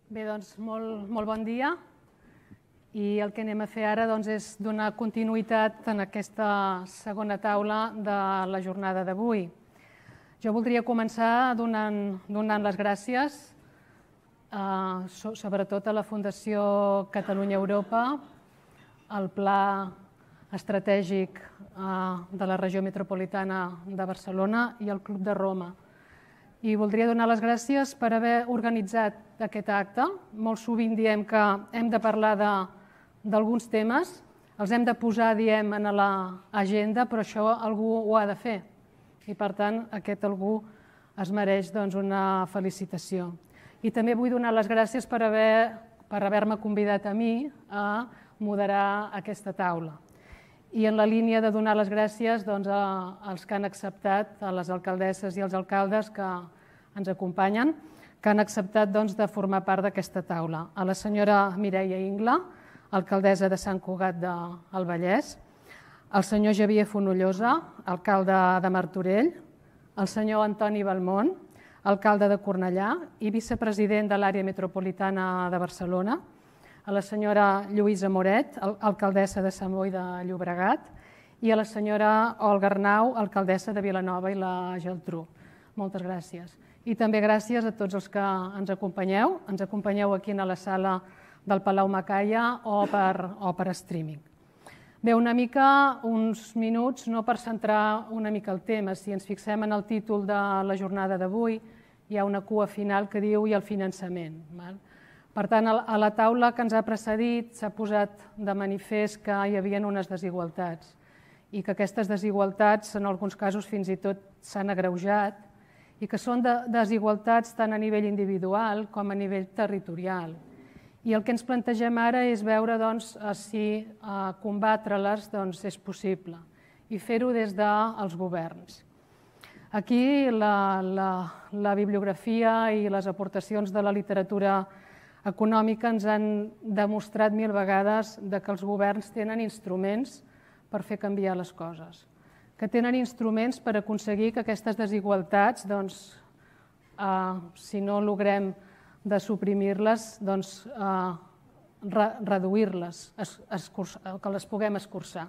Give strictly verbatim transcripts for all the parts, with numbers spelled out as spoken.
Bé, doncs, molt, molt bon dia. I el que anem a fer ara doncs, és donar continuïtat en aquesta segona taula de la jornada d'avui. Jo voldria començar donant, donant les gràcies, eh, so, sobretot a la Fundació Catalunya-Europa, al Pla Estratègic eh, de la Regió Metropolitana de Barcelona i al Club de Roma. I voldria donar les gràcies per haver organitzat aquest acte. Molt sovint diem que hem de parlar d'alguns temes, els hem de posar, diem, en l'agenda, però això algú ho ha de fer. I, per tant, aquest algú es mereix doncs, una felicitació. I també vull donar les gràcies per haver, per haver-me convidat a mi a moderar aquesta taula. I en la línia de donar les gràcies doncs, als que han acceptat, a les alcaldesses i als alcaldes que ens acompanyen, que han acceptat doncs, de formar part d'aquesta taula. A la senyora Mireia Ingla, alcaldessa de Sant Cugat del Vallès, al senyor Xavier Fonollosa, alcalde de Martorell, al senyor Antoni Balmont, alcalde de Cornellà i vicepresident de l'àrea metropolitana de Barcelona, a la senyora Lluïsa Moret, alcaldessa de Sant Boi de Llobregat, i a la senyora Olga Arnau, alcaldessa de Vilanova i la Geltrú. Moltes gràcies. I també gràcies a tots els que ens acompanyeu. Ens acompanyeu aquí a la sala del Palau Macaya o per, o per streaming. Bé, una mica, uns minuts, no per centrar una mica el tema. Si ens fixem en el títol de la jornada d'avui, hi ha una cua final que diu i el finançament. Val? Per tant, a la taula que ens ha precedit s'ha posat de manifest que hi havia unes desigualtats i que aquestes desigualtats, en alguns casos, fins i tot s'han agreujat i que són de desigualtats tant a nivell individual com a nivell territorial. I el que ens plantegem ara és veure doncs, si combatre-les doncs, és possible i fer-ho des dels governs. Aquí la, la, la bibliografia i les aportacions de la literatura econòmica ens han demostrat mil vegades que els governs tenen instruments per fer canviar les coses, que tenen instruments per aconseguir que aquestes desigualtats, doncs, eh, si no logrem de suprimir-les, doncs, eh, re reduir-les, que les puguem escurçar.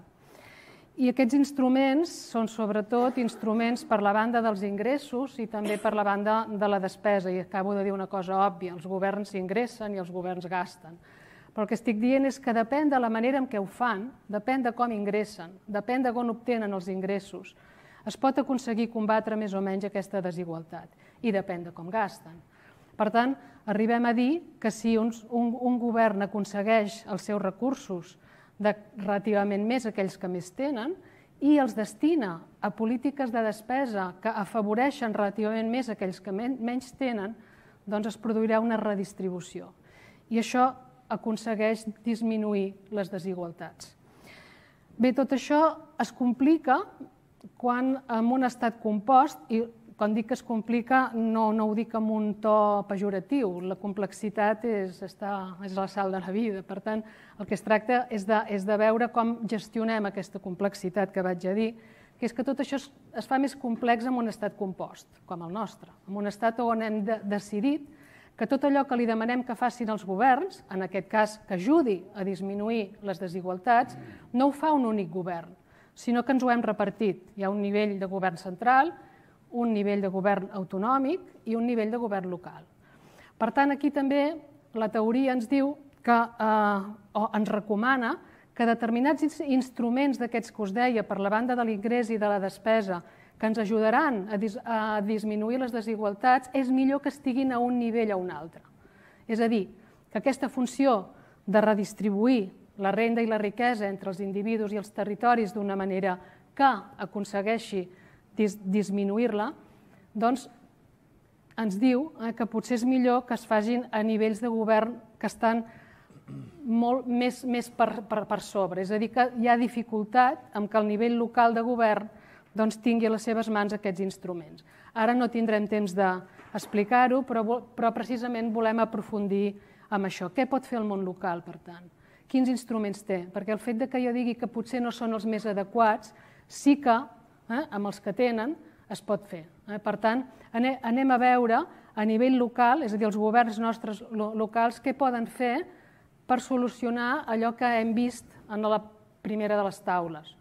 I aquests instruments són sobretot instruments per la banda dels ingressos i també per la banda de la despesa. I acabo de dir una cosa òbvia, els governs ingressen i els governs gasten. Però el que estic dient és que depèn de la manera en què ho fan, depèn de com ingressen, depèn de on obtenen els ingressos. Es pot aconseguir combatre més o menys aquesta desigualtat i depèn de com gasten. Per tant, arribem a dir que si un, un, un govern aconsegueix els seus recursos de relativament més aquells que més tenen i els destina a polítiques de despesa que afavoreixen relativament més aquells que men menys tenen, doncs es produirà una redistribució. I això aconsegueix disminuir les desigualtats. Bé, tot això es complica quan en un estat compost, i quan dic que es complica no, no ho dic amb un to pejoratiu, la complexitat és, està, és la sal de la vida. Per tant, el que es tracta és de, és de veure com gestionem aquesta complexitat que vaig a dir, que és que tot això es, es fa més complex en un estat compost, com el nostre, en un estat on hem de, decidit que tot allò que li demanem que facin els governs, en aquest cas que ajudi a disminuir les desigualtats, no ho fa un únic govern, sinó que ens ho hem repartit. Hi ha un nivell de govern central, un nivell de govern autonòmic i un nivell de govern local. Per tant, aquí també la teoria ens diu que, eh, o ens recomana que determinats instruments d'aquests que us deia per la banda de l'ingrés i de la despesa que ens ajudaran a, dis a disminuir les desigualtats és millor que estiguin a un nivell o un altre. És a dir, que aquesta funció de redistribuir la renda i la riquesa entre els individus i els territoris d'una manera que aconsegueixi dis disminuir-la, doncs ens diu eh, que potser és millor que es facin a nivells de govern que estan molt més, més per, per, per sobre. És a dir, que hi ha dificultat en que el nivell local de govern doncs, tingui a les seves mans aquests instruments. Ara no tindrem temps d'explicar-ho, però, però precisament volem aprofundir en això. Què pot fer el món local, per tant? Quins instruments té? Perquè el fet de que jo digui que potser no són els més adequats, sí que, eh, amb els que tenen, es pot fer. Per tant, anem a veure a nivell local, és a dir, els governs nostres locals, què poden fer per solucionar allò que hem vist en la primera de les taules.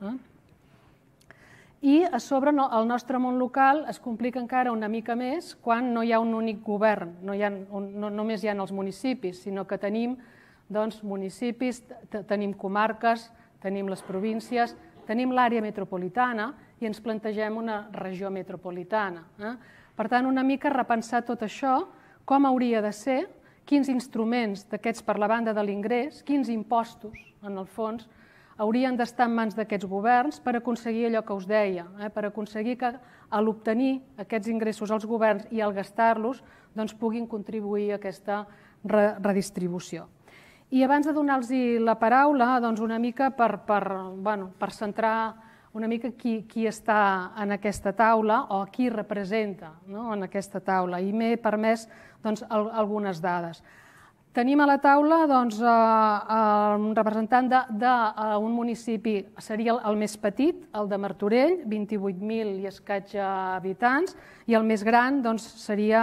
I a sobre el nostre món local es complica encara una mica més quan no hi ha un únic govern, no només hi ha els municipis, sinó que tenim municipis, tenim comarques, tenim les províncies, tenim l'àrea metropolitana i ens plantegem una regió metropolitana. Per tant, una mica repensar tot això, com hauria de ser, quins instruments d'aquests per la banda de l'ingrés, quins impostos, en el fons, haurien d'estar en mans d'aquests governs per aconseguir allò que us deia, per aconseguir que a l'obtenir aquests ingressos als governs i al gastar-los puguin contribuir a aquesta redistribució. I abans de donar-los la paraula, una mica per centrar una mica qui està en aquesta taula o qui representa en aquesta taula, i m'he permès algunes dades. Tenim a la taula un representant d'un municipi, seria el més petit, el de Martorell, vint-i-vuit mil i escaig habitants, i el més gran seria,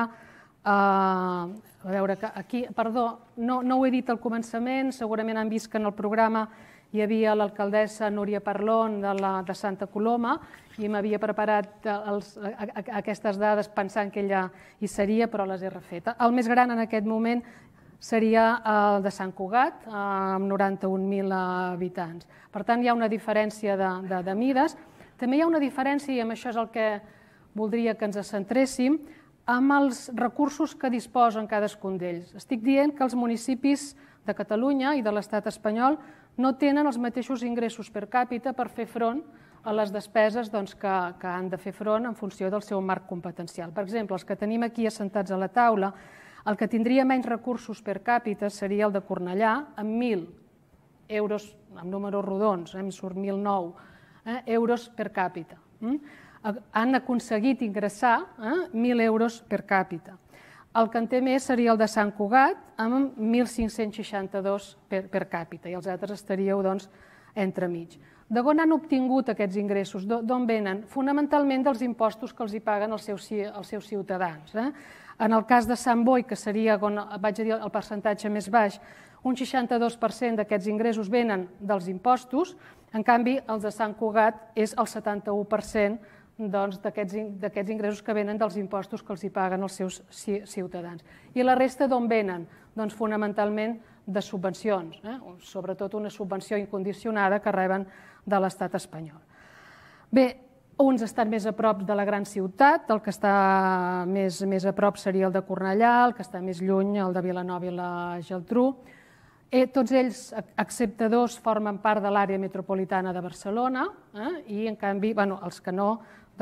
a veure, aquí, perdó, no ho he dit al començament, segurament han vist que en el programa hi havia l'alcaldessa Núria Parlon de Santa Coloma i m'havia preparat aquestes dades pensant que ella hi seria, però les he refet. El més gran en aquest moment seria el de Sant Cugat, amb noranta-un mil habitants. Per tant, hi ha una diferència de mides. També hi ha una diferència, i amb això és el que voldria que ens centréssim, amb els recursos que disposen cadascun d'ells. Estic dient que els municipis de Catalunya i de l'Estat espanyol no tenen els mateixos ingressos per càpita per fer front a les despeses que han de fer front en funció del seu marc competencial. Per exemple, els que tenim aquí assentats a la taula, el que tindria menys recursos per càpita seria el de Cornellà, amb mil euros, amb números rodons, em surt mil nou euros per càpita. Han aconseguit ingressar mil euros per càpita. El que en té més seria el de Sant Cugat, amb mil cinc-cents seixanta-dos per càpita, i els altres estaríeu entremig. D'on han obtingut aquests ingressos? D'on venen? Fonamentalment dels impostos que els hi paguen els seus ciutadans. En el cas de Sant Boi, que seria, vaig a dir, el percentatge més baix, un seixanta-dos per cent d'aquests ingressos venen dels impostos, en canvi, els de Sant Cugat és el setanta-u per cent d'aquests ingressos que venen dels impostos que els hi paguen els seus ciutadans. I la resta d'on venen? Doncs fonamentalment de subvencions, sobretot una subvenció incondicionada que reben de l'Estat espanyol. Bé, uns estan més a prop de la gran ciutat, el que està més a prop seria el de Cornellà, el que està més lluny, el de Vilanova i la Geltrú. Tots ells, excepte dos, formen part de l'àrea metropolitana de Barcelona i, en canvi, els que no,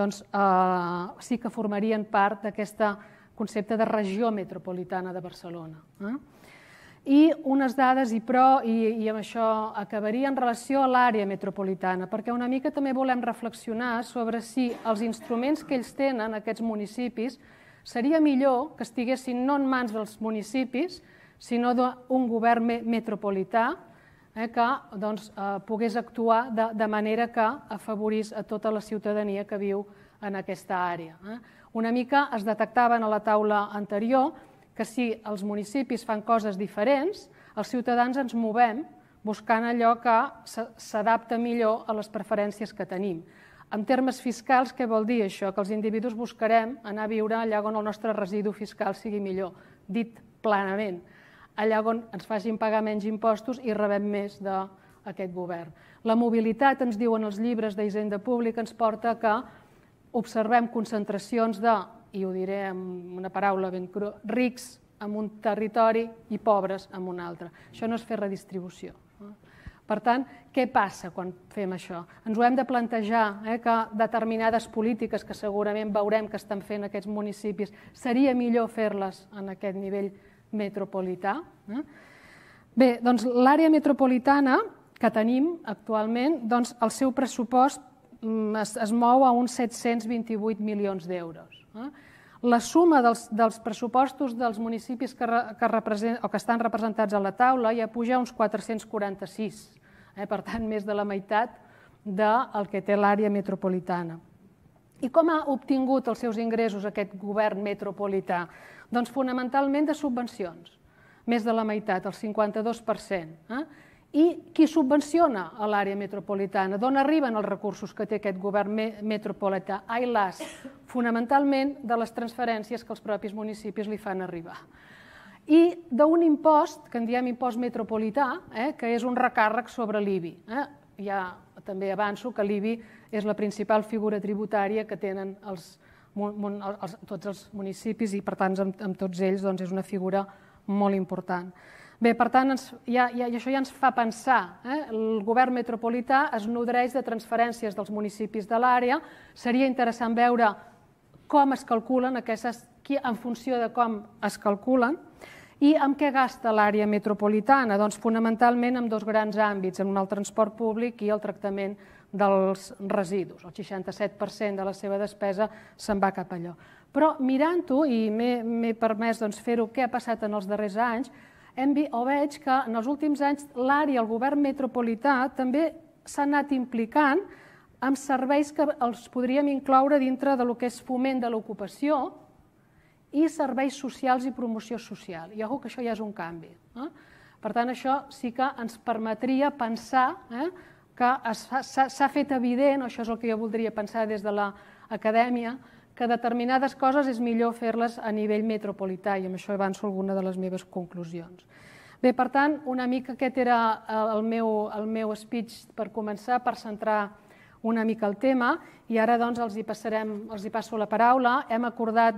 sí que formarien part d'aquest concepte de regió metropolitana de Barcelona. I unes dades, i però, i amb això acabaria, en relació a l'àrea metropolitana, perquè una mica també volem reflexionar sobre si els instruments que ells tenen, aquests municipis, seria millor que estiguessin no en mans dels municipis, sinó d'un govern metropolità que pogués actuar de manera que afavorís a tota la ciutadania que viu en aquesta àrea. Una mica es detectaven a la taula anterior que si els municipis fan coses diferents, els ciutadans ens movem buscant allò que s'adapta millor a les preferències que tenim. En termes fiscals, què vol dir això? Que els individus buscarem anar a viure allà on el nostre residu fiscal sigui millor, dit planament, allà on ens facin pagar menys impostos i rebem més d'aquest govern. La mobilitat, ens diuen els llibres d'Hisenda Pública, ens porta que observem concentracions de, i ho diré amb una paraula ben crua, rics en un territori i pobres en un altre. Això no és fer redistribució. Per tant, què passa quan fem això? Ens ho hem de plantejar, que determinades polítiques que segurament veurem que estan fent aquests municipis, seria millor fer-les en aquest nivell metropolità. Bé, doncs l'àrea metropolitana que tenim actualment, doncs el seu pressupost es mou a uns set-cents vint-i-vuit milions d'euros. La suma dels pressupostos dels municipis que estan representats a la taula ja puja a uns quatre-cents quaranta-sis, per tant, més de la meitat del que té l'àrea metropolitana. I com ha obtingut els seus ingressos aquest govern metropolità? Doncs fonamentalment de subvencions, més de la meitat, el cinquanta-dos per cent. I qui subvenciona a l'àrea metropolitana? D'on arriben els recursos que té aquest govern metropolità? Ai las, fonamentalment de les transferències que els propis municipis li fan arribar. I d'un impost, que en diem impost metropolità, que és un recàrrec sobre l'I B I. Ja també avanço que l'I B I és la principal figura tributària que tenen tots els municipis i, per tant, amb tots ells és una figura molt important. Bé, per tant, i això ja ens fa pensar, el govern metropolità es nodreix de transferències dels municipis de l'àrea. Seria interessant veure com es calculen aquestes, en funció de com es calculen, i amb què gasta l'àrea metropolitana? Doncs fonamentalment en dos grans àmbits, en el transport públic i el tractament dels residus. El seixanta-set per cent de la seva despesa se'n va cap allò. Però mirant-ho, i m'he permès fer-ho, què ha passat en els darrers anys, o veig que en els últims anys l'àrea, el govern metropolità, també s'ha anat implicant amb serveis que els podríem incloure dintre del que és foment de l'ocupació i serveis socials i promoció social. I ojo que això ja és un canvi. Per tant, això sí que ens permetria pensar que s'ha fet evident, o això és el que jo voldria pensar des de l'acadèmia, que determinades coses és millor fer-les a nivell metropolità, i amb això avanço alguna de les meves conclusions. Bé, per tant, una mica aquest era el meu speech per començar, per centrar una mica el tema, i ara els hi passo la paraula. Hem acordat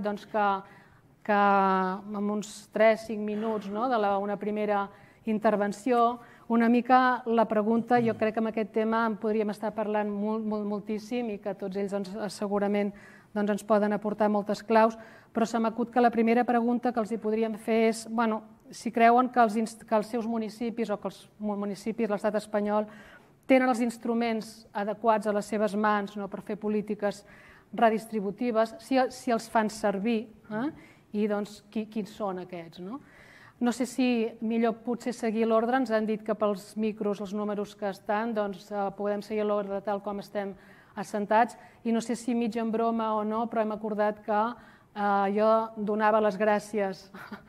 que en uns tres cinc minuts d'una primera intervenció, una mica la pregunta, jo crec que amb aquest tema en podríem estar parlant moltíssim i que tots ells segurament ens poden aportar moltes claus, però se m'acut que la primera pregunta que els hi podríem fer és si creuen que els seus municipis o que els municipis de l'estat espanyol tenen els instruments adequats a les seves mans per fer polítiques redistributives, si els fan servir i quins són aquests. No sé si millor potser seguir l'ordre, ens han dit que pels micros, els números que estan, doncs podem seguir l'ordre tal com estem assentats, i no sé si mig en broma o no, però hem acordat que jo donava les gràcies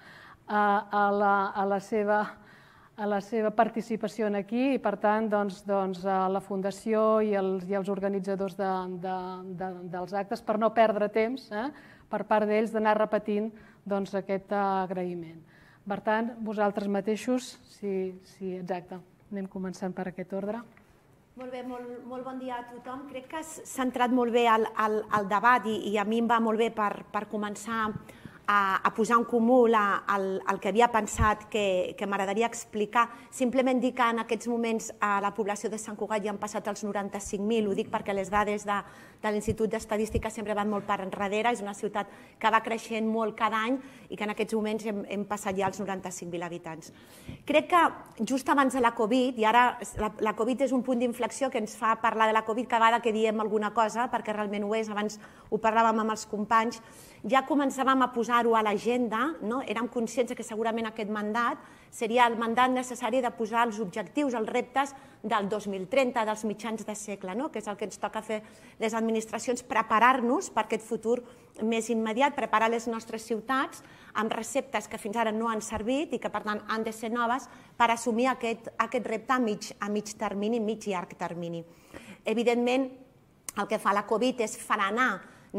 a la seva a la seva participació aquí i, per tant, a la Fundació i als organitzadors dels actes, per no perdre temps per part d'ells d'anar repetint aquest agraïment. Per tant, vosaltres mateixos, si exacte, anem començant per aquest ordre. Molt bé, molt bon dia a tothom. Crec que has centrat molt bé el debat i a mi em va molt bé per començar a posar en comú el que havia pensat que m'agradaria explicar. Simplement dir que en aquests moments a la població de Sant Cugat ja han passat els noranta-cinc mil, ho dic perquè les dades de l'Institut d'Estadística sempre van molt per enrere, és una ciutat que va creixent molt cada any i que en aquests moments hem passat ja els noranta-cinc mil habitants. Crec que just abans de la Covid, i ara la Covid és un punt d'inflexió que ens fa parlar de la Covid cada vegada que diem alguna cosa, perquè realment ho és, abans ho parlàvem amb els companys, ja començàvem a posar-ho a l'agenda, érem conscients que segurament aquest mandat seria el mandat necessari de posar els objectius, els reptes del dos mil trenta, dels mitjans de segle, que és el que ens toca fer les administracions, preparar-nos per aquest futur més immediat, preparar les nostres ciutats amb receptes que fins ara no han servit i que, per tant, han de ser noves per assumir aquest repte a mig termini, mig i llarg termini. Evidentment, el que fa la Covid és frenar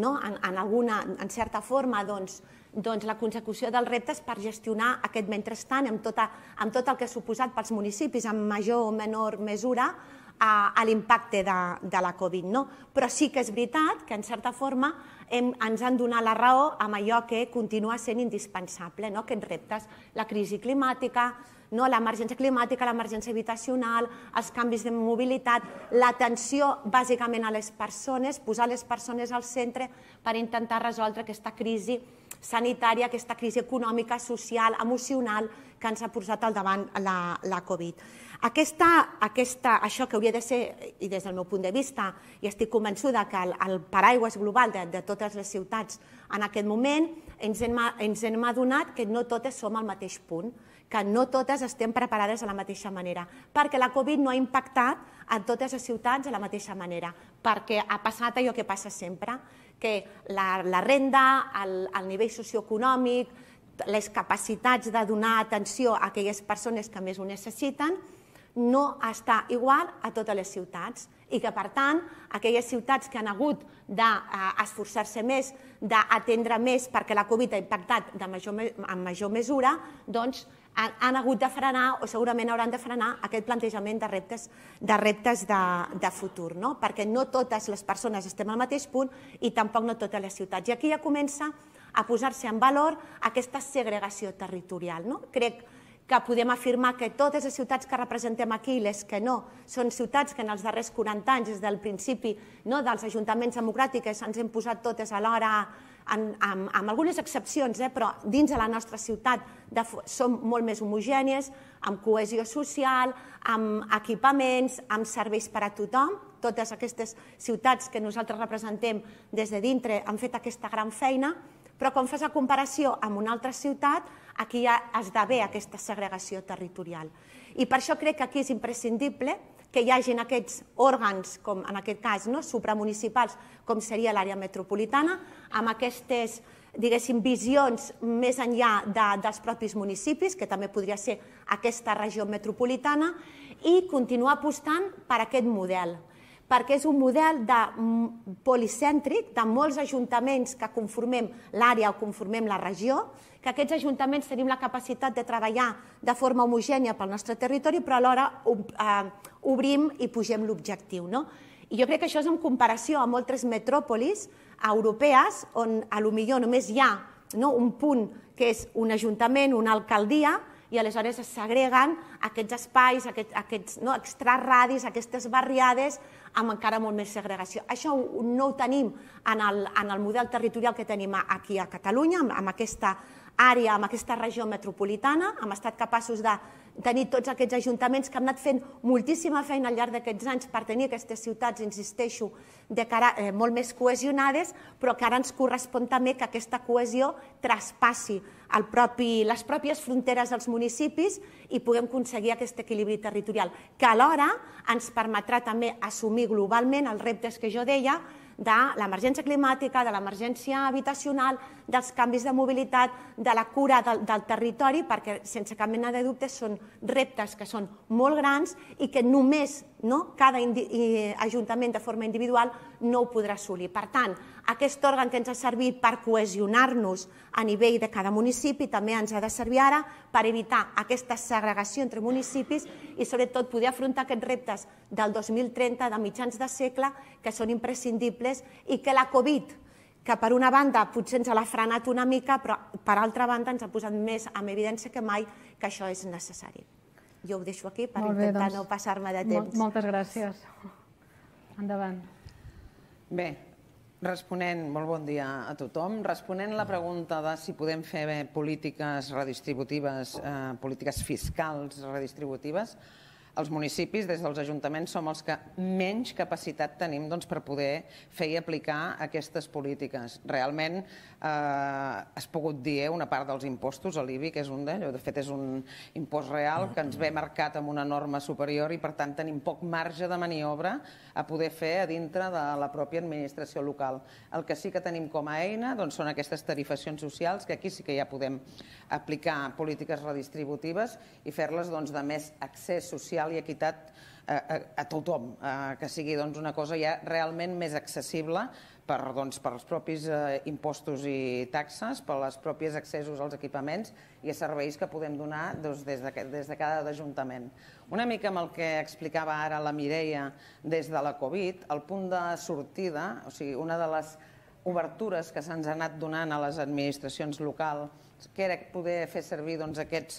en certa forma la consecució dels reptes per gestionar aquest mentrestant amb tot el que ha suposat pels municipis en major o menor mesura a l'impacte de la Covid. Però sí que és veritat que en certa forma ens han donat la raó amb allò que continua sent indispensable, aquests reptes, la crisi climàtica, l'emergència climàtica, l'emergència habitacional, els canvis de mobilitat, l'atenció bàsicament a les persones, posar les persones al centre per intentar resoldre aquesta crisi sanitària, aquesta crisi econòmica, social, emocional que ens ha posat al davant la Covid. Això que hauria de ser, i des del meu punt de vista, i estic convençuda que el paraigua global de totes les ciutats en aquest moment, ens hem adonat que no totes som al mateix punt, que no totes estem preparades de la mateixa manera, perquè la Covid no ha impactat a totes les ciutats de la mateixa manera, perquè ha passat allò que passa sempre, que la, la renda, el, el nivell socioeconòmic, les capacitats de donar atenció a aquelles persones que més ho necessiten, no està igual a totes les ciutats i que, per tant, aquelles ciutats que han hagut d'esforçar-se més, d'atendre més perquè la Covid ha impactat en major mesura, doncs han hagut de frenar o segurament hauran de frenar aquest plantejament de reptes de futur, perquè no totes les persones estem al mateix punt i tampoc no totes les ciutats. I aquí ja comença a posar-se en valor aquesta segregació territorial. Crec que podem afirmar que totes les ciutats que representem aquí i les que no són ciutats que en els darrers quaranta anys, des del principi dels ajuntaments democràtics, ens hem posat totes alhora, amb algunes excepcions, però dins de la nostra ciutat som molt més homogènies, amb cohesió social, amb equipaments, amb serveis per a tothom. Totes aquestes ciutats que nosaltres representem des de dintre han fet aquesta gran feina, però quan fas la comparació amb una altra ciutat, aquí ja esdevé aquesta segregació territorial. I per això crec que aquí és imprescindible que hi hagin aquests òrgans, com en aquest cas supramunicipals, com seria l'àrea metropolitana, amb aquestes, diguéssim, visions més enllà dels propis municipis, que també podria ser aquesta regió metropolitana, i continuar apostant per aquest model, perquè és un model policèntric de molts ajuntaments que conformem l'àrea o conformem la regió, que aquests ajuntaments tenim la capacitat de treballar de forma homogènia pel nostre territori, però alhora obrim i pugem l'objectiu. I jo crec que això és en comparació amb moltes metròpolis europees on potser només hi ha un punt que és un ajuntament, una alcaldia, i aleshores es segreguen aquests espais, aquests extrarradis, aquestes barriades, amb encara molt més segregació. Això no ho tenim en el model territorial que tenim aquí a Catalunya, amb aquesta àrea, amb aquesta regió metropolitana. Hem estat capaços de tenir tots aquests ajuntaments que han anat fent moltíssima feina al llarg d'aquests anys per tenir aquestes ciutats, insisteixo, molt més cohesionades, però que ara ens correspon també que aquesta cohesió traspassi les pròpies fronteres dels municipis i puguem aconseguir aquest equilibri territorial, que alhora ens permetrà també assumir globalment els reptes que jo deia de l'emergència climàtica, de l'emergència habitacional, dels canvis de mobilitat, de la cura del territori, perquè sense cap mena de dubte són reptes que són molt grans i que només cada ajuntament de forma individual no ho podrà assolir. Per tant, aquest òrgan que ens ha servit per cohesionar-nos a nivell de cada municipi també ens ha de servir ara per evitar aquesta segregació entre municipis i sobretot poder afrontar aquests reptes del dos mil trenta, de mitjans de segle, que són imprescindibles i que la Covid, que per una banda potser ens l'ha frenat una mica, però per altra banda ens ha posat més en evidència que mai que això és necessari. Jo ho deixo aquí per intentar no passar-me de temps. Moltes gràcies. Endavant. Bé, responent, molt bon dia a tothom, responent la pregunta de si podem fer polítiques redistributives, polítiques fiscals redistributives, els municipis, des dels ajuntaments, som els que menys capacitat tenim per poder fer i aplicar aquestes polítiques. Realment has pogut dir una part dels impostos, l'I B I, que és un d'ells, de fet és un impost real que ens ve marcat amb una norma superior i per tant tenim poc marge de maniobra a poder fer a dintre de la pròpia administració local. El que sí que tenim com a eina són aquestes tarifacions socials, que aquí sí que ja podem aplicar polítiques redistributives i fer-les de més accés social i equitat a tothom, que sigui una cosa ja realment més accessible pels propis impostos i taxes, per les pròpies accessos als equipaments i a serveis que podem donar des de cada ajuntament. Una mica amb el que explicava ara la Mireia des de la Covid, el punt de sortida, o sigui, una de les obertures que se'ns ha anat donant a les administracions locals, que era poder fer servir aquests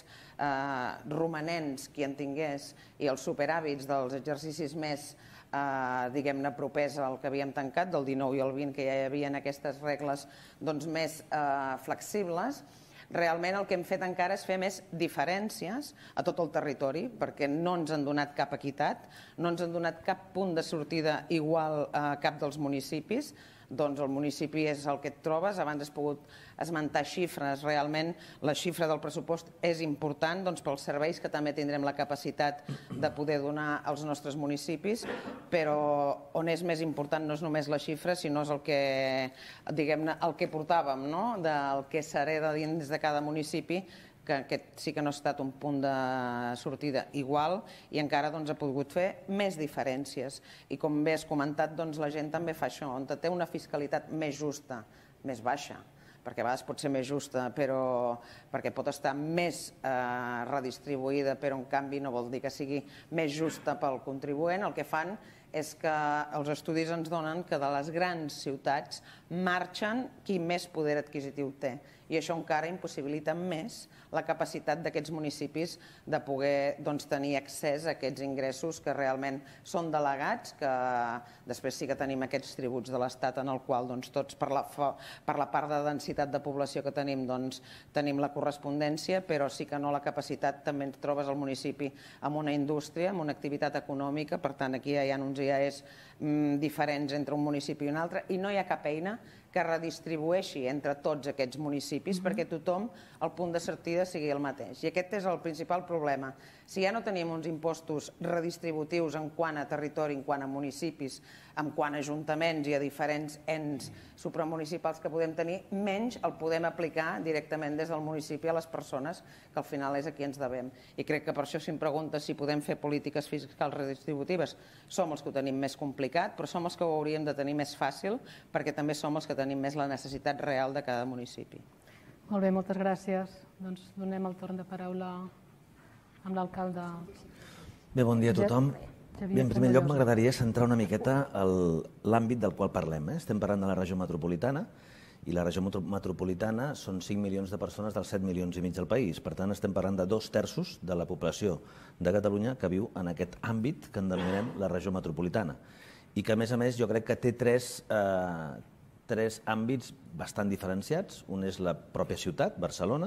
romanents, qui en tingués, i els superàvits dels exercicis més, diguem-ne, propers al que havíem tancat, del dinou i el vint, que ja hi havia aquestes regles més flexibles. Realment el que hem fet encara és fer més diferències a tot el territori, perquè no ens han donat cap equitat, no ens han donat cap punt de sortida igual a cap dels municipis. doncs el municipi és el que et trobes. Abans has pogut esmentar xifres. Realment la xifra del pressupost és important doncs, pels serveis que també tindrem la capacitat de poder donar als nostres municipis, però on és més important no és només la xifra, sinó és el que, diguem-ne, el que portàvem, no? Del que s'hereda dins de cada municipi, que aquest sí que no ha estat un punt de sortida igual i encara doncs, ha pogut fer més diferències. I com bé has comentat, doncs, la gent també fa això, on té una fiscalitat més justa, més baixa, perquè a vegades pot ser més justa, però perquè pot estar més eh, redistribuïda, però en canvi no vol dir que sigui més justa pel contribuent. El que fan és que els estudis ens donen que de les grans ciutats marxen qui més poder adquisitiu té. I això encara impossibilita més la capacitat d'aquests municipis de poder doncs, tenir accés a aquests ingressos que realment són delegats, que després sí que tenim aquests tributs de l'Estat en el qual doncs, tots per la, per la part de densitat de població que tenim doncs, tenim la correspondència, però sí que no la capacitat. També et trobes al municipi amb una indústria, amb una activitat econòmica, per tant aquí hi ha uns I A Es mm, diferents entre un municipi i un altre i no hi ha cap eina que redistribueixi entre tots aquests municipis perquè tothom el punt de sortida sigui el mateix. I aquest és el principal problema. Si ja no tenim uns impostos redistributius en quant a territori, en quant a municipis, en quant a ajuntaments i a diferents ens supramunicipals que podem tenir, menys el podem aplicar directament des del municipi a les persones, que al final és a qui ens devem. I crec que per això si em preguntes si podem fer polítiques fiscals redistributives, som els que ho tenim més complicat, però som els que ho hauríem de tenir més fàcil, perquè també som els que tenim més la necessitat real de cada municipi. Molt bé, moltes gràcies. Doncs donem el torn de paraula amb l'alcalde. Bé, bon dia a tothom. Bé, en primer lloc m'agradaria centrar una miqueta l'àmbit del qual parlem. Estem parlant de la regió metropolitana i la regió metropolitana són cinc milions de persones dels set milions i mig del país. Per tant, estem parlant de dos terços de la població de Catalunya que viu en aquest àmbit que en denominem la regió metropolitana i que, a més a més, jo crec que té tres tres àmbits bastant diferenciats. Un és la pròpia ciutat, Barcelona.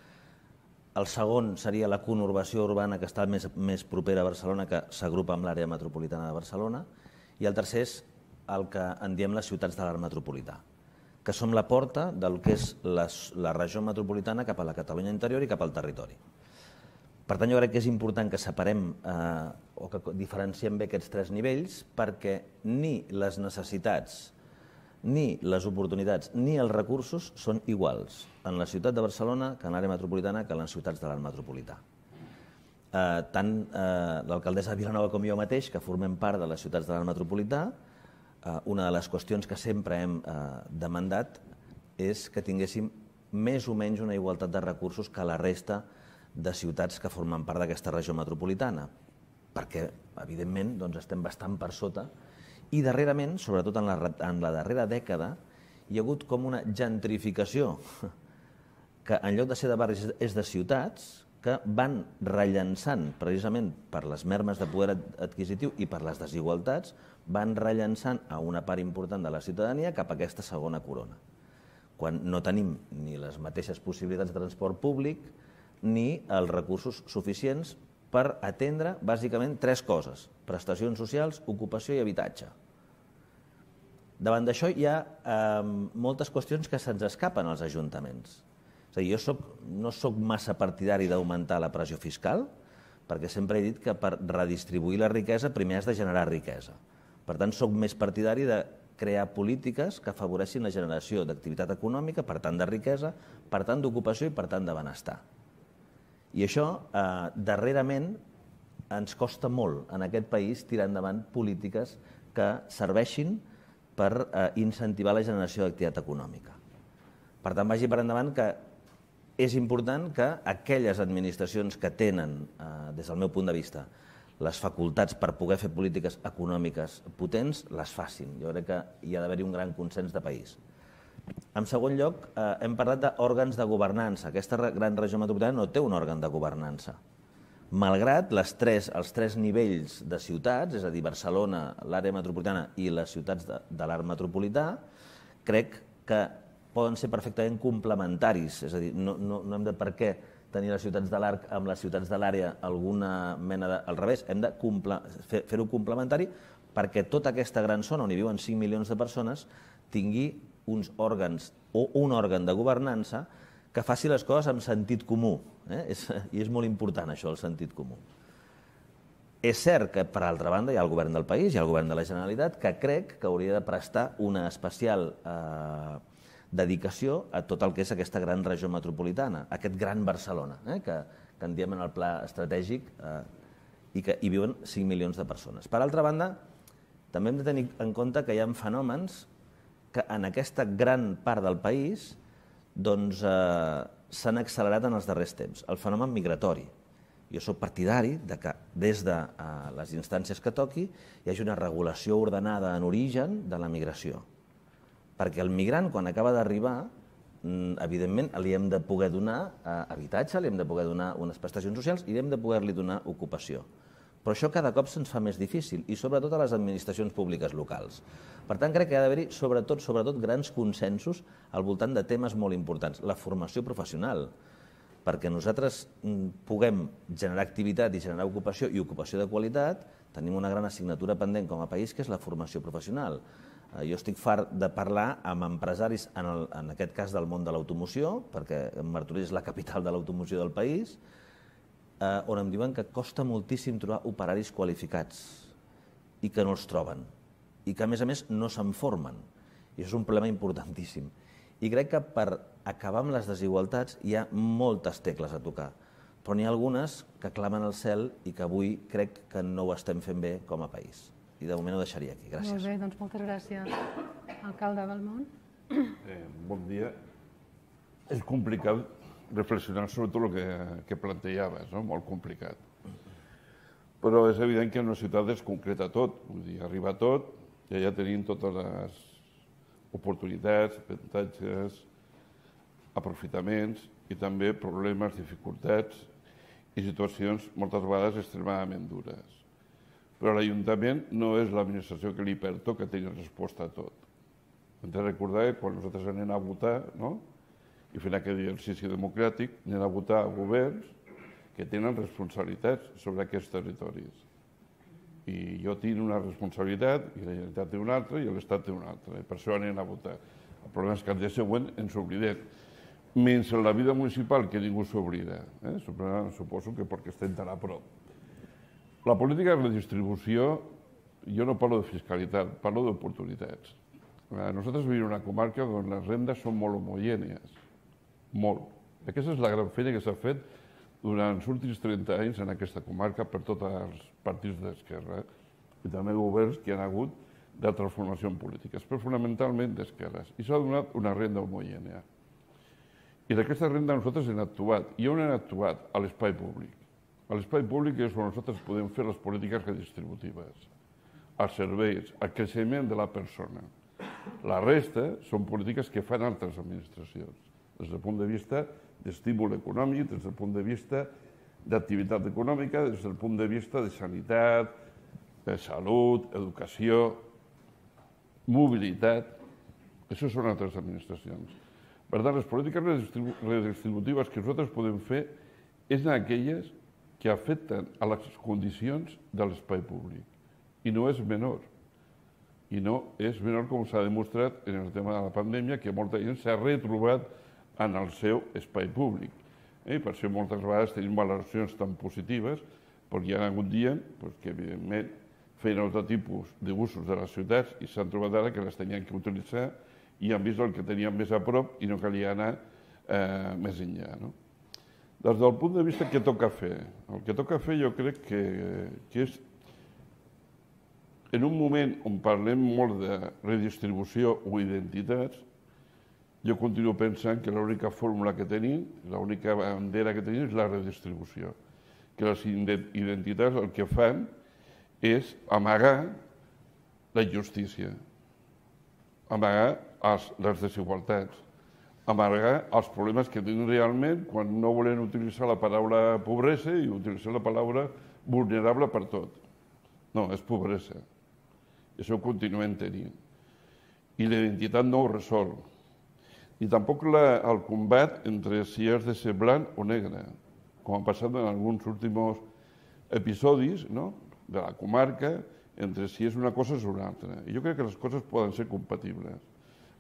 El segon seria la conurbació urbana que està més, més propera a Barcelona, que s'agrupa amb l'àrea metropolitana de Barcelona. I el tercer és el que en diem les ciutats de l'art metropolità, que som la porta del que és la, la regió metropolitana cap a la Catalunya interior i cap al territori. Per tant, jo crec que és important que separem eh, o que diferenciem bé aquests tres nivells perquè ni les necessitats ni les oportunitats ni els recursos són iguals en la ciutat de Barcelona que en l'àrea metropolitana que en les ciutats de l'art metropolità. Eh, tant eh, l'alcaldessa de Vilanova com jo mateix, que formem part de les ciutats de l'art metropolità, eh, una de les qüestions que sempre hem eh, demandat és que tinguéssim més o menys una igualtat de recursos que la resta de ciutats que formen part d'aquesta regió metropolitana, perquè, evidentment, doncs, estem bastant per sota. I darrerament, sobretot en la, en la darrera dècada, hi ha hagut com una gentrificació que en lloc de ser de barris és de ciutats que van rellençant, precisament per les mermes de poder adquisitiu i per les desigualtats, van rellençant a una part important de la ciutadania cap a aquesta segona corona, quan no tenim ni les mateixes possibilitats de transport públic ni els recursos suficients per atendre bàsicament tres coses: prestacions socials, ocupació i habitatge. Davant d'això hi ha eh, moltes qüestions que se'ns escapen als ajuntaments. És a dir, jo soc, no soc massa partidari d'augmentar la pressió fiscal, perquè sempre he dit que per redistribuir la riquesa primer has de generar riquesa. Per tant, soc més partidari de crear polítiques que afavoreixin la generació d'activitat econòmica, per tant de riquesa, per tant d'ocupació i per tant de benestar. I això, eh, darrerament, ens costa molt en aquest país tirar endavant polítiques que serveixin per eh, incentivar la generació d'activitat econòmica. Per tant, vagi per endavant que és important que aquelles administracions que tenen, eh, des del meu punt de vista, les facultats per poder fer polítiques econòmiques potents, les facin. Jo crec que hi ha d'haver-hi un gran consens de país. En segon lloc, eh, hem parlat d'òrgans de governança. Aquesta gran regió metropolitana no té un òrgan de governança. Malgrat les tres, els tres nivells de ciutats, és a dir, Barcelona, l'àrea metropolitana i les ciutats de, de l'art metropolità, crec que poden ser perfectament complementaris. És a dir, no, no, no hem de per què tenir les ciutats de l'arc amb les ciutats de l'àrea alguna mena de... Al revés, hem de fer-ho complementari perquè tota aquesta gran zona on hi viuen cinc milions de persones tingui uns òrgans o un òrgan de governança que faci les coses amb sentit comú. I és molt important això, el sentit comú. És cert que, per altra banda, hi ha el govern del país, hi ha el govern de la Generalitat, que crec que hauria de prestar una especial dedicació a tot el que és aquesta gran regió metropolitana, aquest gran Barcelona, que en diem en el pla estratègic i que hi viuen cinc milions de persones. Per altra banda, també hem de tenir en compte que hi ha fenòmens que en aquesta gran part del país s'han accelerat en els darrers temps. El fenomen migratori. Jo soc partidari que des de les instàncies que toqui hi hagi una regulació ordenada en origen de la migració. Perquè el migrant, quan acaba d'arribar, evidentment li hem de poder donar habitatge, li hem de poder donar unes prestacions socials i li hem de poder-li donar ocupació. Però això cada cop se'ns fa més difícil, i sobretot a les administracions públiques locals. Per tant, crec que ha d'haver-hi, sobretot, sobretot, grans consensos al voltant de temes molt importants. La formació professional, perquè nosaltres puguem generar activitat i generar ocupació i ocupació de qualitat, tenim una gran assignatura pendent com a país, que és la formació professional. Jo estic fart de parlar amb empresaris, en aquest cas del món de l'automoció, perquè Martorell és la capital de l'automoció del país, on em diuen que costa moltíssim trobar operaris qualificats i que no els troben, i que a més a més no se'n formen. I això és un problema importantíssim. I crec que per acabar amb les desigualtats hi ha moltes tecles a tocar, però n'hi ha algunes que clamen al cel i que avui crec que no ho estem fent bé com a país. I de moment ho deixaria aquí. Gràcies. Molt bé, doncs moltes gràcies. Alcalde Belmont. Bon dia. És complicat reflexionar sobre tot el que plantejaves, molt complicat. Però és evident que en una ciutat es concreta tot, vull dir, arriba tot, i allà tenim totes les oportunitats, avantatges, aprofitaments i també problemes, dificultats i situacions moltes vegades extremadament dures. Però l'Ajuntament no és l'administració que li pertoca tenir resposta a tot. Hem de recordar que quan nosaltres anem a votar, no?, i fent aquest exercici democràtic, anem a votar governs que tenen responsabilitats sobre aquests territoris. I jo tinc una responsabilitat, i la Generalitat té una altra, i l'Estat té una altra. Per això anem a votar. El problema és que al dia següent ens oblidem. Menys en la vida municipal, que ningú s'oblida. Suposo que perquè estem tan a prop. La política de redistribució, jo no parlo de fiscalitat, parlo d'oportunitats. Nosaltres vivim en una comarca on les rendes són molt homogènies. Molt. Aquesta és la gran feina que s'ha fet durant els últims trenta anys en aquesta comarca per tots els partits d'esquerra i també governs que hi ha hagut d'altres formacions polítiques, però fonamentalment d'esquerres. I s'ha donat una renda homogènia. I d'aquesta renda nosaltres hem actuat. I on hem actuat? A l'espai públic. A l'espai públic és on nosaltres podem fer les polítiques redistributives, els serveis, el creixement de la persona. La resta són polítiques que fan altres administracions, des del punt de vista d'estímul econòmic, des del punt de vista d'activitat econòmica, des del punt de vista de sanitat, de salut, educació, mobilitat. Això són altres administracions. Per tant, les polítiques redistributives que nosaltres podem fer és aquelles que afecten a les condicions de l'espai públic. I no és menor. I no és menor, com s'ha demostrat en el tema de la pandèmia, que molta gent s'ha retrobat en el seu espai públic. I per això moltes vegades tenim valoracions tan positives, perquè hi ha hagut dies que, evidentment, feien altre tipus d'usos de les ciutats i s'han trobat ara que les tenien que utilitzar i han vist el que tenien més a prop i no calia anar més enllà. Des del punt de vista que toca fer, el que toca fer jo crec que és, en un moment on parlem molt de redistribució o identitats, jo continuo pensant que l'única fórmula que tenim, l'única bandera que tenim és la redistribució. Que les identitats el que fan és amagar la injustícia, amagar les desigualtats, amagar els problemes que tenen realment quan no volen utilitzar la paraula pobresa i utilitzar la paraula vulnerable per tot. No, és pobresa. I això ho continuem tenint. I la identitat no ho resol. Ni tampoc el combat entre si has de ser blanc o negre, com ha passat en alguns últims episodis de la comarca, entre si és una cosa o una altra. I jo crec que les coses poden ser compatibles.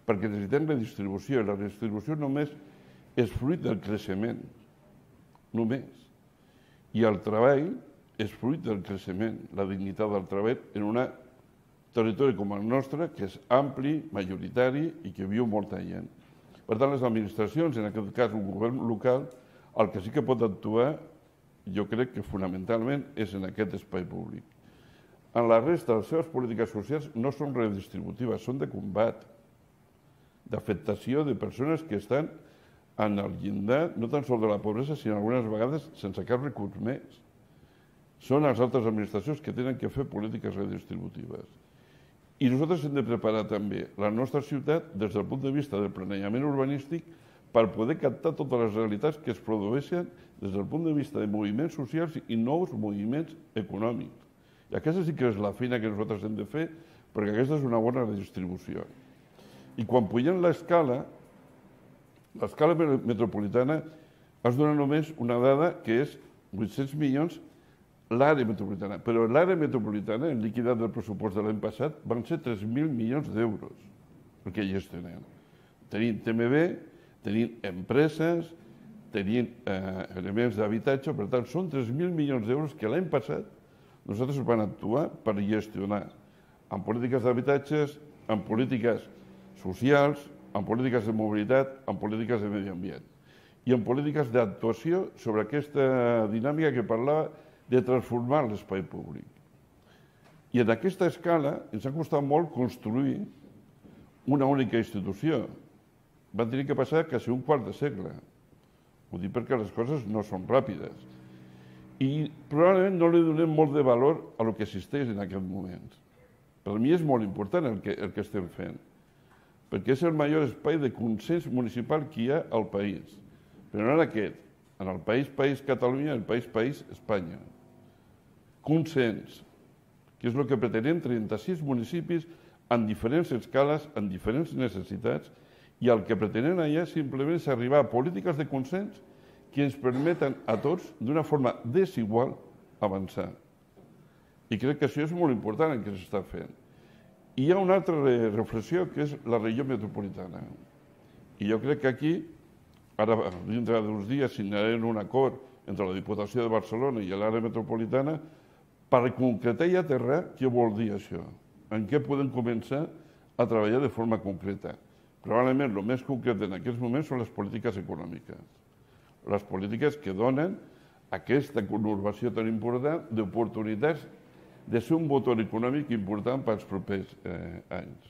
perquè necessitem redistribució, i la redistribució només és fruit del creixement, només. I el treball és fruit del creixement, la dignitat del treball en un territori com el nostre, que és ampli, majoritari i que viu molta gent. Per tant, les administracions, en aquest cas un govern local, el que sí que pot actuar, jo crec que fonamentalment és en aquest espai públic. En la resta, les seves polítiques socials no són redistributives, són de combat, d'afectació de persones que estan en el llindar, no tan sols de la pobresa, sinó algunes vegades sense cap recurs més. Són les altres administracions que tenen que fer polítiques redistributives. I nosaltres hem de preparar també la nostra ciutat des del punt de vista del planejament urbanístic per poder captar totes les realitats que es produeixen des del punt de vista de moviments socials i nous moviments econòmics. I aquesta sí que és la feina que nosaltres hem de fer, perquè aquesta és una bona redistribució. I quan pugem l'escala, l'escala metropolitana es dona només una dada que és vuit-cents milions l'àrea metropolitana, però l'àrea metropolitana, en liquidat del pressupost de l'any passat, van ser tres mil milions d'euros el que gestionem. Tenim T M B, tenim empreses, tenim eh, elements d'habitatge, per tant, són tres mil milions d'euros que l'any passat nosaltres vam actuar per gestionar en polítiques d'habitatges, en polítiques socials, en polítiques de mobilitat, en polítiques de medi ambient i en polítiques d'actuació sobre aquesta dinàmica que parlava de transformar l'espai públic. I en aquesta escala ens ha costat molt construir una única institució. Van tenir que passar quasi un quart de segle. Ho dic perquè les coses no són ràpides. I probablement no li donem molt de valor a lo que existeix en aquest moment. Per mi és molt important el que, el que estem fent, perquè és el major espai de consens municipal que hi ha al país. Però no en aquest, en el país, país Catalunya, el país, país Espanya. Consens, que és el que pretenem trenta-sis municipis en diferents escales, en diferents necessitats, i el que pretenem allà simplement és arribar a polítiques de consens que ens permeten a tots, d'una forma desigual, avançar. I crec que això és molt important el que s'està fent. I hi ha una altra reflexió, que és la regió metropolitana. I jo crec que aquí, ara, dintre d'uns dies, signarem un acord entre la Diputació de Barcelona i l'àrea metropolitana per concretar i aterrar què vol dir això, en què podem començar a treballar de forma concreta. Probablement el més concret en aquests moments són les polítiques econòmiques, les polítiques que donen aquesta conurbació tan important d'oportunitats de ser un motor econòmic important pels propers eh, anys.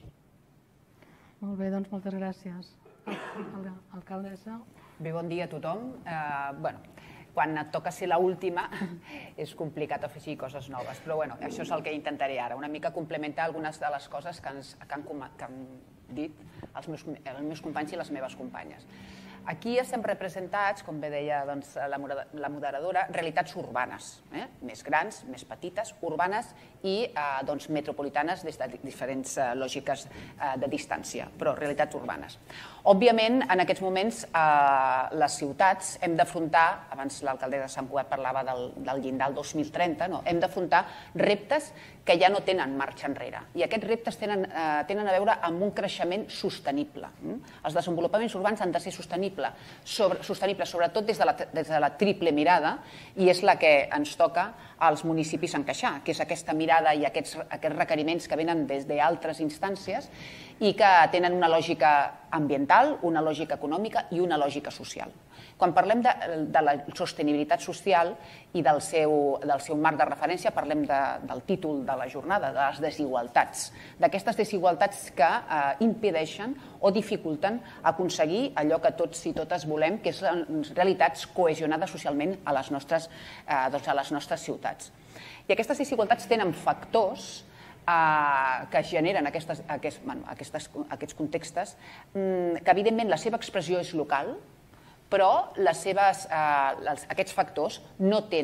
Molt bé, doncs moltes gràcies. Alcaldessa. Bé, bon dia a tothom. Eh, bueno, quan et toca ser l'última és complicat afegir coses noves, però bueno, això és el que intentaré ara, una mica complementar algunes de les coses que, ens, que, han, que han dit els meus, els meus companys i les meves companyes. Aquí estem representats, com bé deia doncs, la, la moderadora, realitats urbanes, eh? més grans, més petites, urbanes i eh, doncs, metropolitanes des de diferents eh, lògiques eh, de distància, però realitats urbanes. Òbviament, en aquests moments, eh, les ciutats hem d'afrontar, abans l'alcaldessa de Sant Cugat parlava del, del llindar del dos mil trenta, no? Hem d'afrontar reptes que ja no tenen marxa enrere. I aquests reptes tenen, eh, tenen a veure amb un creixement sostenible. Mm? Els desenvolupaments urbans han de ser sostenibles, sobre, sostenibles sobretot des de, la, des de la triple mirada, i és la que ens toca als municipis encaixar, que és aquesta mirada i aquests, aquests requeriments que venen des d'altres instàncies i que tenen una lògica ambiental, una lògica econòmica i una lògica social. Quan parlem de, de la sostenibilitat social i del seu, del seu marc de referència, parlem de, del títol de la jornada, de les desigualtats, d'aquestes desigualtats que eh, impedeixen o dificulten aconseguir allò que tots i totes volem, que és realitats cohesionades socialment a les nostres, eh, doncs a les nostres ciutats. I aquestes desigualtats tenen factors eh, que generen aquestes, aquests, bueno, aquestes, aquests contextes, mm, que evidentment la seva expressió és local, però les seves, eh, els, aquests factors no tenen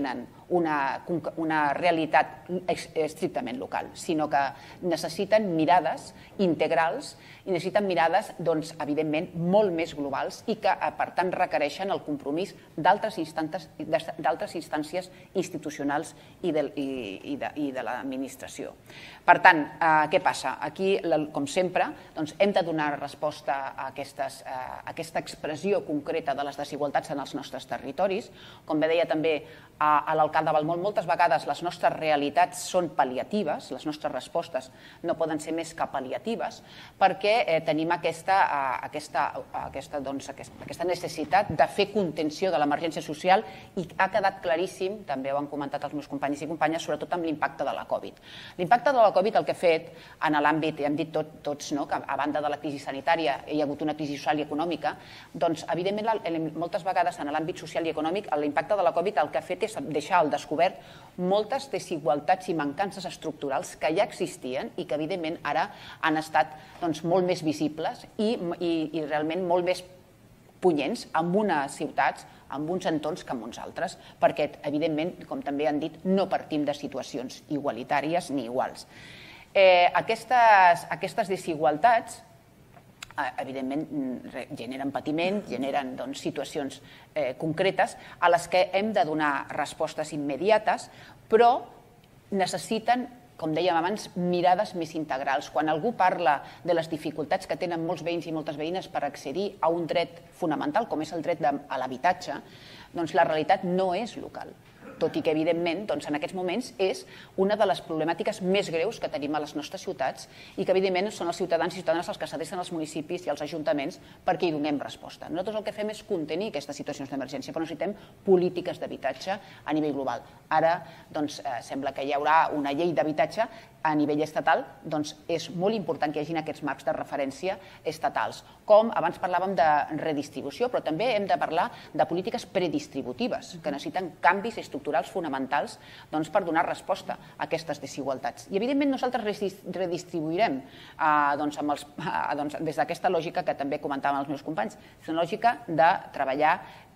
una realitat estrictament local, sinó que necessiten mirades integrals i necessiten mirades, doncs, evidentment, molt més globals i que, per tant, requereixen el compromís d'altres instàncies institucionals i de l'administració. Per tant, què passa? Aquí, com sempre, hem de donar resposta a aquesta expressió concreta de les desigualtats en els nostres territoris. Com bé deia també l'alcalde Balmont, moltes vegades les nostres realitats són pal·liatives, les nostres respostes no poden ser més que pal·liatives, perquè tenim aquesta necessitat de fer contenció de l'emergència social i ha quedat claríssim, també ho han comentat els meus companys i companyes, sobretot amb l'impacte de la Covid. L'impacte de la Covid el que ha fet en l'àmbit, hem dit tots que a banda de la crisi sanitària hi ha hagut una crisi social i econòmica, doncs evidentment moltes vegades en l'àmbit social i econòmic l'impacte de la Covid el que ha fet és deixar al descobert moltes desigualtats i mancances estructurals que ja existien i que evidentment ara han estat molt més visibles i realment molt més punyents en unes ciutats, en uns entorns que en uns altres, perquè evidentment, com també han dit, no partim de situacions igualitàries ni iguals. Aquestes desigualtats evidentment generen patiment, generen situacions concretes a les que hem de donar respostes immediates, però necessiten, com dèiem abans, mirades més integrals. Quan algú parla de les dificultats que tenen molts veïns i moltes veïnes per accedir a un dret fonamental, com és el dret a l'habitatge, doncs la realitat no és local. Tot i que, evidentment, en aquests moments és una de les problemàtiques més greus que tenim a les nostres ciutats i que, evidentment, són els ciutadans i ciutadanes els que s'adrecen als municipis i als ajuntaments perquè hi donem resposta. Nosaltres el que fem és contenir aquestes situacions d'emergència, però necessitem polítiques d'habitatge a nivell global. Ara, doncs, sembla que hi haurà una llei d'habitatge a nivell estatal, doncs és molt important que hi hagi aquests marcs de referència estatals. Com abans parlàvem de redistribució, però també hem de parlar de polítiques predistributives, que necessiten canvis estructurals fonamentals per donar resposta a aquestes desigualtats. I, evidentment, nosaltres redistribuirem des d'aquesta lògica que també comentaven els meus companys, és una lògica de treballar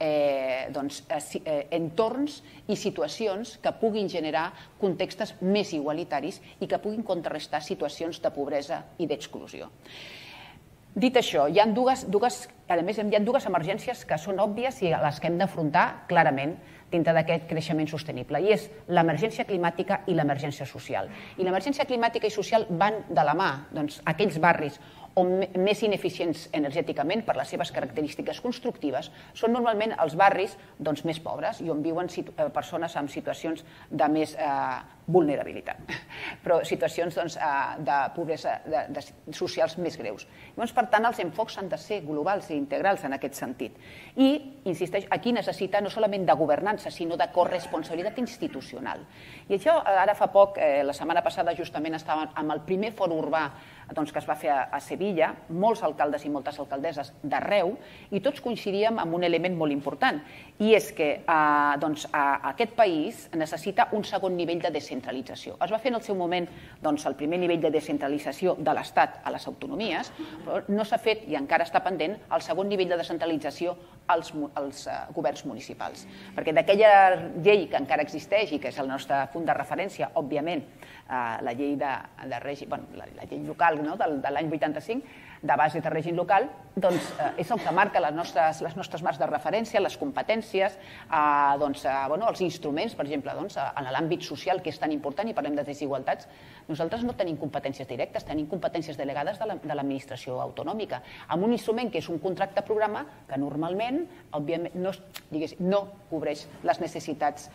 entorns i situacions que puguin generar contextes més igualitaris i que puguin contrarrestar situacions de pobresa i d'exclusió. Dit això, hi ha dues emergències que són òbvies i a les que hem d'afrontar clarament dintre d'aquest creixement sostenible, i és l'emergència climàtica i l'emergència social. I l'emergència climàtica i social van de la mà. Aquells barris més ineficients energèticament per les seves característiques constructives són normalment els barris més pobres i on viuen persones en situacions de més vulnerabilitat, però situacions de pobresa socials més greus. Per tant, els enfocs han de ser globals i integrals en aquest sentit. I, insisteix, aquí necessita no solament de governança, sinó de corresponsabilitat institucional. I això, ara fa poc, la setmana passada justament estàvem amb el primer fòrum urbà que es va fer a Sevilla, molts alcaldes i moltes alcaldesses d'arreu, i tots coincidíem en un element molt important, i és que aquest país necessita un segon nivell de descentralització. Es va fer en el seu moment el primer nivell de descentralització de l'Estat a les autonomies, però no s'ha fet, i encara està pendent, el segon nivell de descentralització als governs municipals. Perquè d'aquella llei que encara existeix i que és el nostre punt de referència, òbviament, la llei local de l'any vuitanta-cinc, de base de règim local, doncs és el que marca les nostres marcs de referència, les competències, els instruments, per exemple, en l'àmbit social, que és tan important, i parlem de desigualtats. Nosaltres no tenim competències directes, tenim competències delegades de l'administració autonòmica, amb un instrument que és un contracte programa que normalment no cobreix les necessitats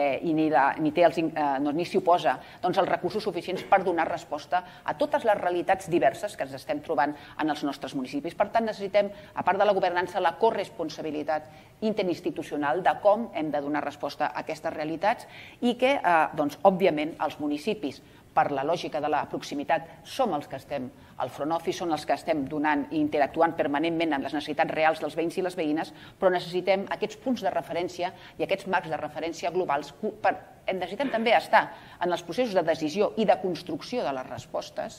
ni s'hi oposa els recursos suficients per donar resposta a totes les realitats diverses que ens estem trobant en els nostres municipis. Per tant, necessitem, a part de la governança, la corresponsabilitat interinstitucional de com hem de donar resposta a aquestes realitats i que, òbviament, els municipis, per la lògica de la proximitat, som els que estem al front office, són els que estem donant i interactuant permanentment amb les necessitats reals dels veïns i les veïnes, però necessitem aquests punts de referència i aquests marcs de referència globals per necessitem també estar en els processos de decisió i de construcció de les respostes,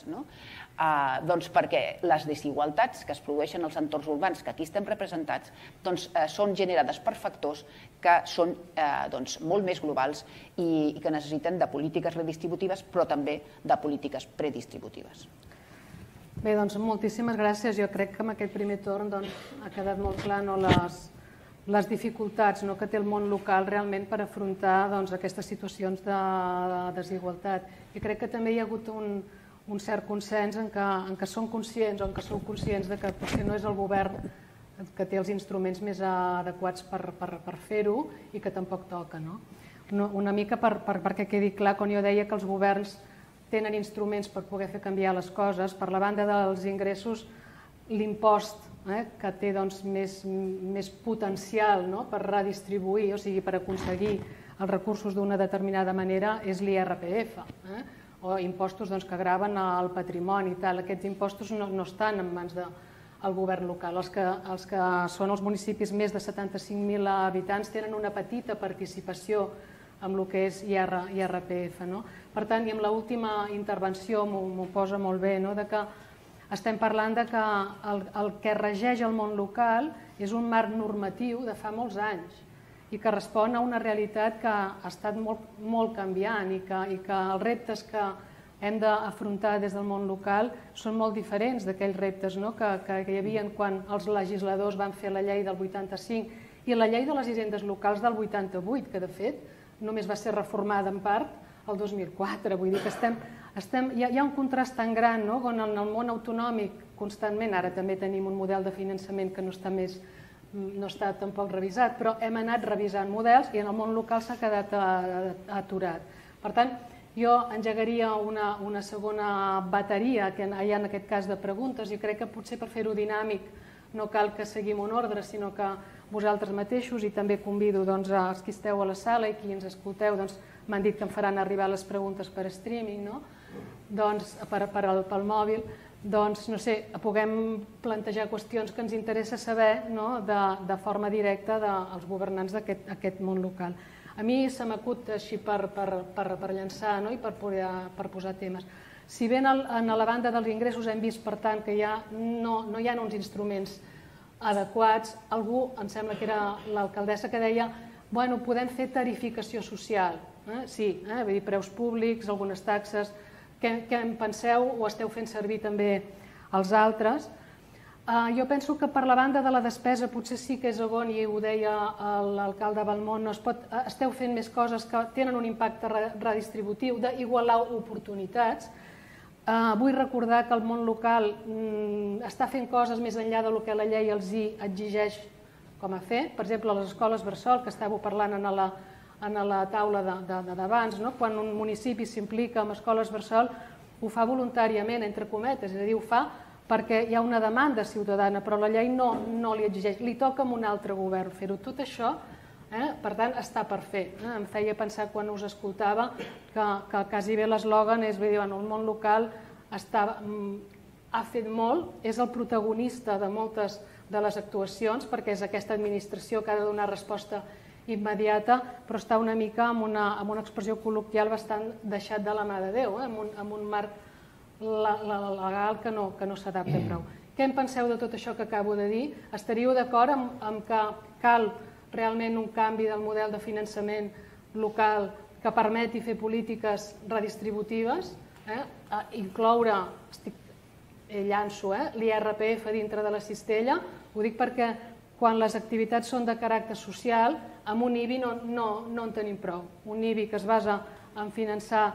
perquè les desigualtats que es produeixen als entorns urbans, que aquí estem representats, són generades per factors que són molt més globals i que necessiten de polítiques redistributives, però també de polítiques predistributives. Bé, doncs moltíssimes gràcies. Jo crec que en aquest primer torn ha quedat molt clar les dificultats que té el món local realment per afrontar aquestes situacions de desigualtat. I crec que també hi ha hagut un cert consens en què som conscients o en què sou conscients que potser no és el govern que té els instruments més adequats per fer-ho i que tampoc toca. Una mica perquè quedi clar, quan jo deia que els governs tenen instruments per poder fer canviar les coses, per la banda dels ingressos, l'impost que té més potencial per redistribuir, o sigui, per aconseguir els recursos d'una determinada manera, és l'I R P F, o impostos que graven el patrimoni i tal. Aquests impostos no estan en mans del govern local. Els que són els municipis més de setanta-cinc mil habitants tenen una petita participació amb el que és I R P F. Per tant, i amb l'última intervenció m'ho posa molt bé, que estem parlant que el que regeix el món local és un marc normatiu de fa molts anys i que respon a una realitat que ha estat molt canviant i que els reptes que hem d'afrontar des del món local són molt diferents d'aquells reptes que hi havia quan els legisladors van fer la llei del vuitanta-cinc i la llei de les hisendes locals del vuitanta-vuit, que de fet només va ser reformada en part el dos mil quatre. Vull dir que hi ha un contrast tan gran on en el món autonòmic constantment, ara també tenim un model de finançament que no està més no està tampoc revisat, però hem anat revisant models i en el món local s'ha quedat aturat. Per tant, jo engegaria una segona bateria, que hi ha en aquest cas de preguntes, i crec que potser per fer-ho dinàmic no cal que seguim un ordre, sinó que vosaltres mateixos, i també convido els que esteu a la sala i qui ens escolteu, m'han dit que em faran arribar les preguntes per streaming, pel mòbil, doncs, no sé, puguem plantejar qüestions que ens interessa saber de forma directa dels governants d'aquest món local. A mi se m'acut així per llançar i per posar temes. Si bé a la banda dels ingressos hem vist, per tant, que no hi ha uns instruments adequats, algú, em sembla que era l'alcaldessa que deia, bueno, podem fer tarificació social. Sí, vull dir, preus públics, algunes taxes. Què en penseu? Ho esteu fent servir també els altres? Jo penso que per la banda de la despesa potser sí que és on, i ho deia l'alcalde Balmont, esteu fent més coses que tenen un impacte redistributiu d'igualar oportunitats. Vull recordar que el món local està fent coses més enllà del que la llei els exigeix com a fer. Per exemple, a les escoles bressol, que estàveu parlant en la en la taula d'abans, quan un municipi s'implica en escoles bressol, ho fa voluntàriament, entre cometes, és a dir, ho fa perquè hi ha una demanda ciutadana, però la llei no li exigeix, li toca a un altre govern fer-ho. Tot això, per tant, està per fer. Em feia pensar quan us escoltava que quasi bé l'eslògan és, vull dir, el món local ha fet molt, és el protagonista de moltes de les actuacions, perquè és aquesta administració que ha de donar resposta immediata, però està una mica amb una expressió col·loquial bastant deixat de la mà de Déu, amb un marc legal que no s'adapta prou. Què en penseu de tot això que acabo de dir? Estaríeu d'acord amb que cal realment un canvi del model de finançament local que permeti fer polítiques redistributives, incloure, llanço, l'I R P F dintre de la cistella? Ho dic perquè quan les activitats són de caràcter social, amb un I B I no en tenim prou. Un I B I que es basa en finançar,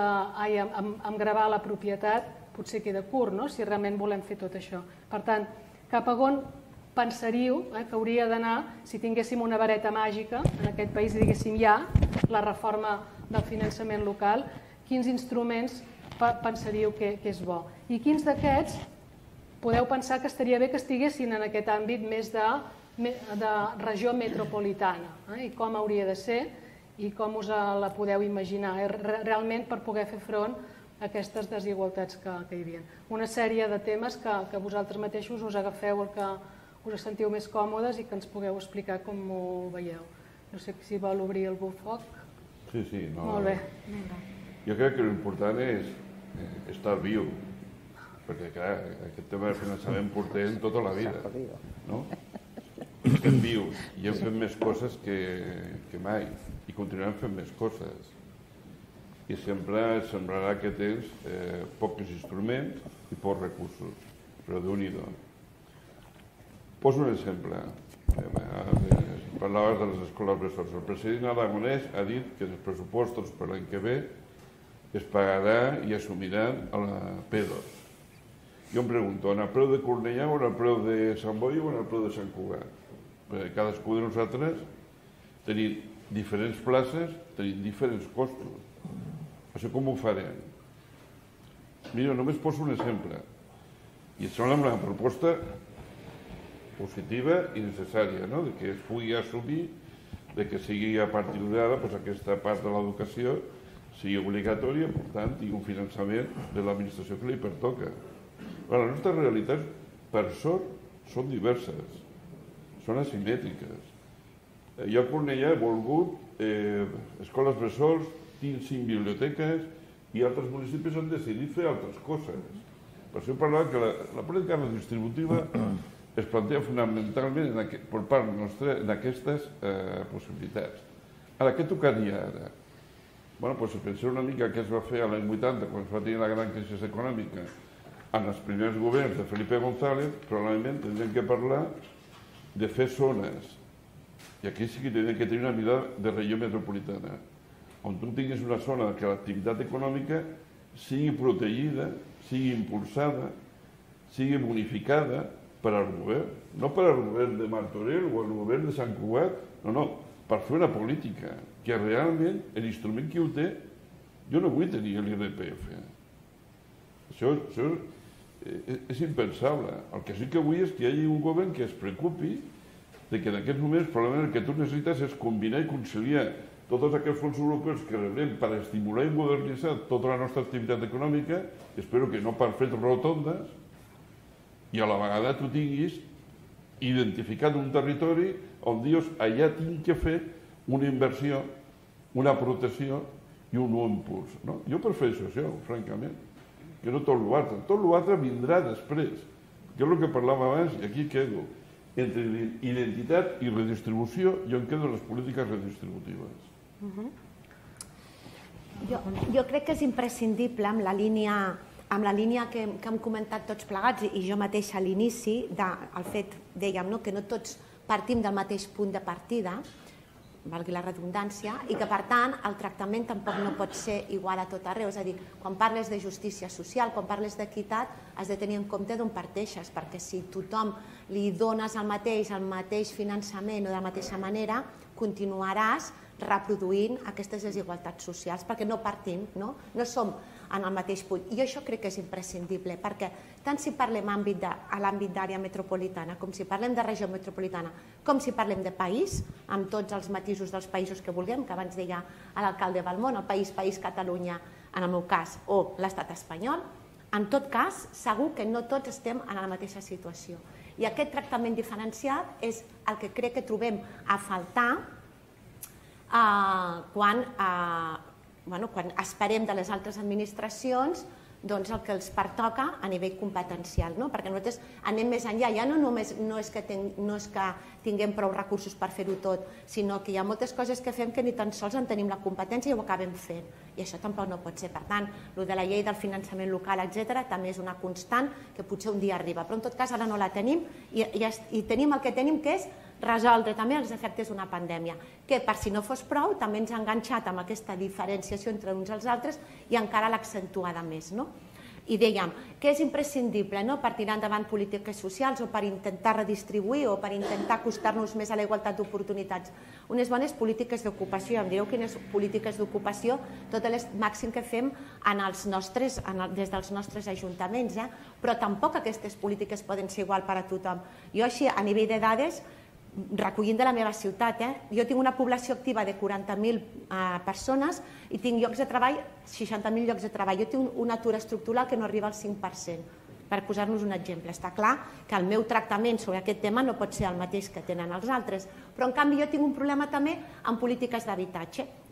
en gravar la propietat, potser queda curt, si realment volem fer tot això. Per tant, cap a on pensaríeu que hauria d'anar si tinguéssim una vareta màgica en aquest país i diguéssim ja la reforma del finançament local, quins instruments pensaríeu que és bo? I quins d'aquests podeu pensar que estaria bé que estiguessin en aquest àmbit més de regió metropolitana i com hauria de ser i com us la podeu imaginar realment per poder fer front a aquestes desigualtats que hi havia. Una sèrie de temes que vosaltres mateixos us agafeu el que us sentiu més còmodes i que ens pugueu explicar com ho veieu. No sé si vol obrir algú foc. Sí, sí. No, Molt bé. Jo crec que l'important és estar viu, perquè, clar, aquest tema de finançament portem tota la vida, no? Estem vius i hem fet més coses que, que mai i continuem fent més coses. I sempre semblarà que tens eh, pocs instruments i pocs recursos, però Déu-n'hi-do. Poso un exemple. Eh, parlaves de les escoles bressol. El president Aragonès ha dit que els pressupostos per l'any que ve es pagarà i assumiran a la P dos. Jo em pregunto, en el preu de Cornellà o en el preu de Sant Boi o en el preu de Sant Cugat? Perquè cadascú de nosaltres tenim diferents places, tenim diferents costos. Això com ho farem? Mira, només poso un exemple. I em sembla una proposta positiva i necessària, no? De que es pugui assumir, de que sigui a partir d'ara pues, aquesta part de l'educació sigui obligatòria, per tant, tingui un finançament de l'administració que li pertoca. Però les nostres realitats, per sort, són diverses, són asimètriques. Jo a Cornellà he volgut eh, escoles bressols, tinc cinc biblioteques i altres municipis han decidit fer altres coses. Per això he parlat que la, la política redistributiva es planteja fonamentalment en aquest, per part nostra en aquestes eh, possibilitats. Ara, què tocaria ara? Bueno, doncs si penseu una mica què es va fer a l'any vuitanta, quan es va tenir la gran crisi econòmica, en els primers governs de Felipe González, probablement tindrem que parlar de fer zones. I aquí sí que tindrem que tenir una mirada de regió metropolitana, on tu tinguis una zona que l'activitat econòmica sigui protegida, sigui impulsada, sigui bonificada per al govern. No per al govern de Martorell o al govern de Sant Cugat, no, no, per fer una política que realment l'instrument que ho té, jo no vull tenir l'I R P F. Això, això és, és impensable. El que sí que vull és que hi hagi un govern que es preocupi de que en aquests moments probablement el que tu necessites és combinar i conciliar tots aquests fons europeus que rebem per estimular i modernitzar tota la nostra activitat econòmica, espero que no per fer rotondes, i a la vegada tu tinguis identificat un territori on dius allà tinc que fer una inversió, una protecció i un nou impuls. No? Jo prefereixo això, francament, que no tot l'altre. Tot l'altre vindrà després, que és el que parlava abans, i aquí quedo. Entre identitat i redistribució, jo em quedo en les polítiques redistributives. Uh-huh. jo, jo crec que és imprescindible amb la línia, amb la línia que, que hem comentat tots plegats, i jo mateixa a l'inici, del fet, dèiem, no, que no tots partim del mateix punt de partida, valgui la redundància, i que per tant el tractament tampoc no pot ser igual a tot arreu. És a dir, quan parles de justícia social, quan parles d'equitat, has de tenir en compte d'on parteixes, perquè si tothom li dones el mateix, el mateix finançament o de la mateixa manera, continuaràs reproduint aquestes desigualtats socials, perquè no partim, no, no som en el mateix punt. I això crec que és imprescindible, perquè tant si parlem àmbit de, a l'àmbit d'àrea metropolitana, com si parlem de regió metropolitana, com si parlem de país, amb tots els matisos dels països que vulguem, que abans deia l'alcalde Balmón, el país, país Catalunya, en el meu cas, o l'estat espanyol, en tot cas, segur que no tots estem en la mateixa situació. I aquest tractament diferenciat és el que crec que trobem a faltar Uh, quan, uh, bueno, quan esperem de les altres administracions doncs el que els pertoca a nivell competencial, no? Perquè nosaltres anem més enllà, ja no només no és que, ten, no és que tinguem prou recursos per fer-ho tot, sinó que hi ha moltes coses que fem que ni tan sols en tenim la competència i ho acabem fent, i això tampoc no pot ser. Per tant, el de la llei del finançament local, etcètera, també és una constant que potser un dia arriba, però en tot cas ara no la tenim i, i, i tenim el que tenim, que és resoldre també els efectes d'una pandèmia, que per si no fos prou també ens ha enganxat amb aquesta diferenciació entre uns i els altres i encara l'accentuada més, no? I dèiem que és imprescindible, no?, per tirar endavant polítiques socials o per intentar redistribuir o per intentar acostar-nos més a la igualtat d'oportunitats. Unes bones polítiques d'ocupació, em direu quines polítiques d'ocupació, tot el màxim que fem en els nostres, en el, des dels nostres ajuntaments, eh? Però tampoc aquestes polítiques poden ser igual per a tothom. Jo així, a nivell de dades, recollint de la meva ciutat, eh? Jo tinc una població activa de quaranta mil eh, persones i tinc llocs de treball, seixanta mil llocs de treball. Jo tinc un atur estructural que no arriba al cinc per cent, per posar-nos un exemple. Està clar que el meu tractament sobre aquest tema no pot ser el mateix que tenen els altres, però en canvi jo tinc un problema també amb polítiques d'habitatge,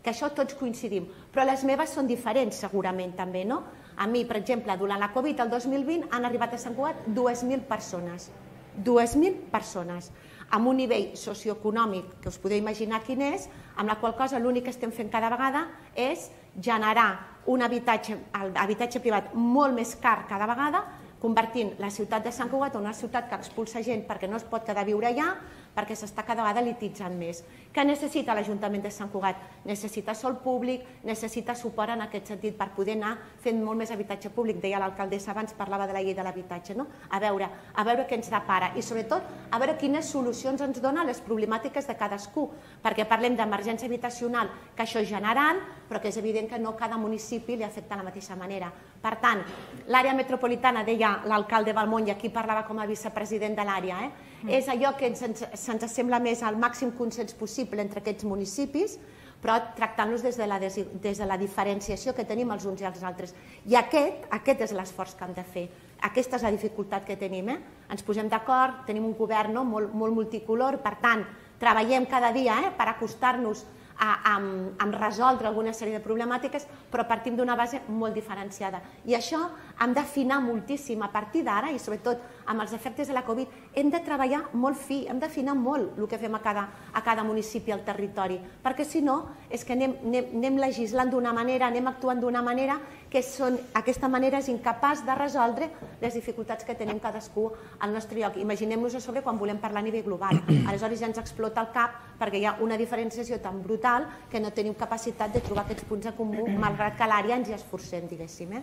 que això tots coincidim, però les meves són diferents segurament també, no? A mi, per exemple, durant la Covid, el dos mil vint, han arribat a Sant Cugat dues mil persones. dues mil persones, amb un nivell socioeconòmic que us podeu imaginar quin és, amb la qual cosa l'únic que estem fent cada vegada és generar un habitatge, habitatge privat molt més car cada vegada, convertint la ciutat de Sant Cugat en una ciutat que expulsa gent perquè no es pot quedar a viure allà, perquè s'està cada vegada lititzant més. Què necessita l'Ajuntament de Sant Cugat? Necessita sòl públic, necessita suport en aquest sentit per poder anar fent molt més habitatge públic. Deia l'alcaldessa abans, parlava de la llei de l'habitatge, no? A veure, a veure què ens depara i sobretot a veure quines solucions ens dona les problemàtiques de cadascú, perquè parlem d'emergència habitacional, que això és general, però que és evident que no cada municipi li afecta de la mateixa manera. Per tant, l'àrea metropolitana, deia l'alcalde Balmony, i aquí parlava com a vicepresident de l'àrea, eh? És allò que ens, ens sembla més al màxim consens possible entre aquests municipis, però tractant-los des, de la, des de la diferenciació que tenim els uns i els altres. I aquest, aquest és l'esforç que hem de fer. Aquesta és la dificultat que tenim. Eh? Ens posem d'acord, tenim un govern no? molt, molt multicolor, per tant, treballem cada dia eh? per acostar-nos a, a, a resoldre alguna sèrie de problemàtiques, però partim d'una base molt diferenciada. I això hem d'afinar moltíssim a partir d'ara, i sobretot amb els efectes de la Covid, hem de treballar molt fi, hem d'afinar molt el que fem a cada, a cada municipi, al territori, perquè si no és que anem, anem, anem legislant d'una manera, anem actuant d'una manera que són, aquesta manera és incapaç de resoldre les dificultats que tenim cadascú al nostre lloc. Imaginem-nos a sobre quan volem parlar a nivell global. Aleshores ja ens explota el cap perquè hi ha una diferenciació tan brutal que no tenim capacitat de trobar aquests punts en comú, malgrat que a l'àrea ens hi esforcem, diguéssim. Eh?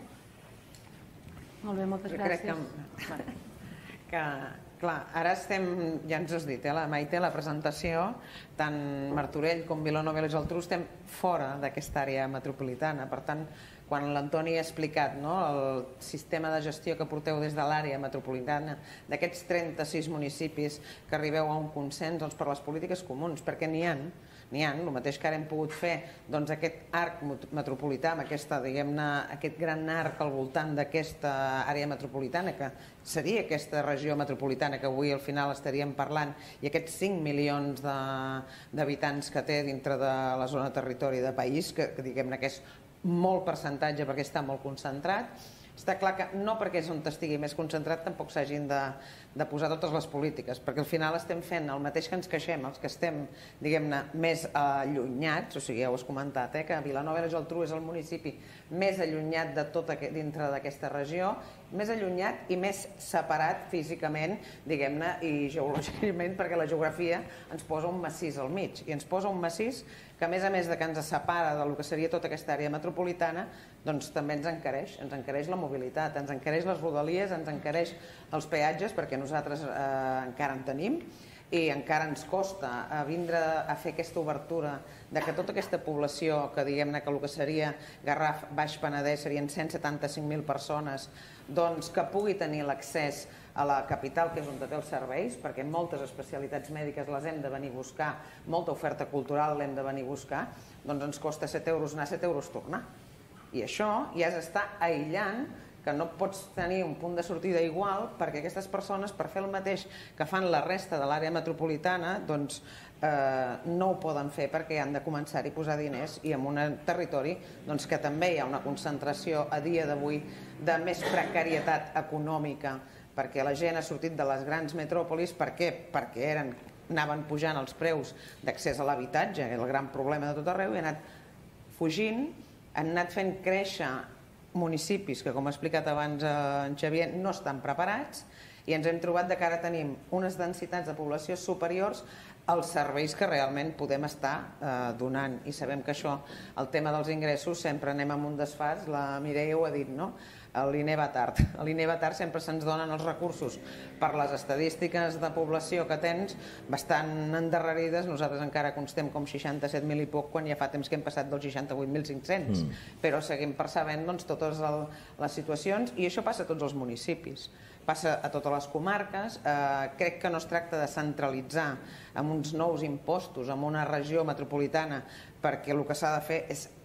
Molt bé, moltes jo gràcies. Crec que, que, clar, ara estem, ja ens has dit, eh, la Maite, la presentació, tant Martorell com Vilanova i la Geltrú estem fora d'aquesta àrea metropolitana, per tant, quan l'Antoni ha explicat no, el sistema de gestió que porteu des de l'àrea metropolitana, d'aquests trenta-sis municipis que arribeu a un consens doncs, per les polítiques comuns, perquè n'hi ha, n'hi ha, el mateix que ara hem pogut fer doncs, aquest arc metropolità, amb aquesta, diguem-ne, aquest gran arc al voltant d'aquesta àrea metropolitana, que seria aquesta regió metropolitana que avui al final estaríem parlant, i aquests cinc milions d'habitants que té dintre de la zona de territori de país, que, que diguem-ne que és molt percentatge perquè està molt concentrat. Està clar que no perquè és on estigui més concentrat tampoc s'hagin de, de posar totes les polítiques, perquè al final estem fent el mateix que ens queixem, els que estem, diguem-ne, més allunyats, o sigui, ja ho has comentat, eh, que Vilanova i la Geltrú és el municipi més allunyat de tot dintre d'aquesta regió, més allunyat i més separat físicament, diguem-ne, i geològicament, perquè la geografia ens posa un massís al mig, i ens posa un massís que a més a més de que ens separa del que seria tota aquesta àrea metropolitana, doncs també ens encareix, ens encareix la mobilitat, ens encareix les rodalies, ens encareix els peatges, perquè nosaltres eh, encara en tenim, i encara ens costa a vindre a fer aquesta obertura de que tota aquesta població, que diguem-ne que el que seria Garraf, Baix Penedès, serien cent setanta-cinc mil persones, doncs que pugui tenir l'accés a la capital, que és on té els serveis, perquè moltes especialitats mèdiques les hem de venir a buscar, molta oferta cultural l'hem de venir a buscar, doncs ens costa set euros anar, set euros tornar. I això ja s'està aïllant, que no pots tenir un punt de sortida igual, perquè aquestes persones, per fer el mateix que fan la resta de l'àrea metropolitana, doncs eh, no ho poden fer perquè han de començar-hi a posar diners, i en un territori doncs, que també hi ha una concentració a dia d'avui de més precarietat econòmica, perquè la gent ha sortit de les grans metròpolis. Per què? Perquè eren, anaven pujant els preus d'accés a l'habitatge, el gran problema de tot arreu, i han anat fugint, han anat fent créixer municipis que, com ha explicat abans en Xavier, no estan preparats, i ens hem trobat que ara tenim unes densitats de població superiors als serveis que realment podem estar eh, donant. I sabem que això, el tema dels ingressos, sempre anem amb un desfàs, la Mireia ho ha dit, no? l'I N E va tard. A l'I N E va tard, sempre se'ns donen els recursos per les estadístiques de població que tens bastant endarrerides. Nosaltres encara constem com seixanta-set mil i poc, quan ja fa temps que hem passat dels seixanta-vuit mil cinc-cents. Mm. Però seguim percebent doncs, totes el, les situacions, i això passa a tots els municipis. Passa a totes les comarques. Eh, crec que no es tracta de centralitzar amb uns nous impostos, amb una regió metropolitana, perquè el que s'ha de fer és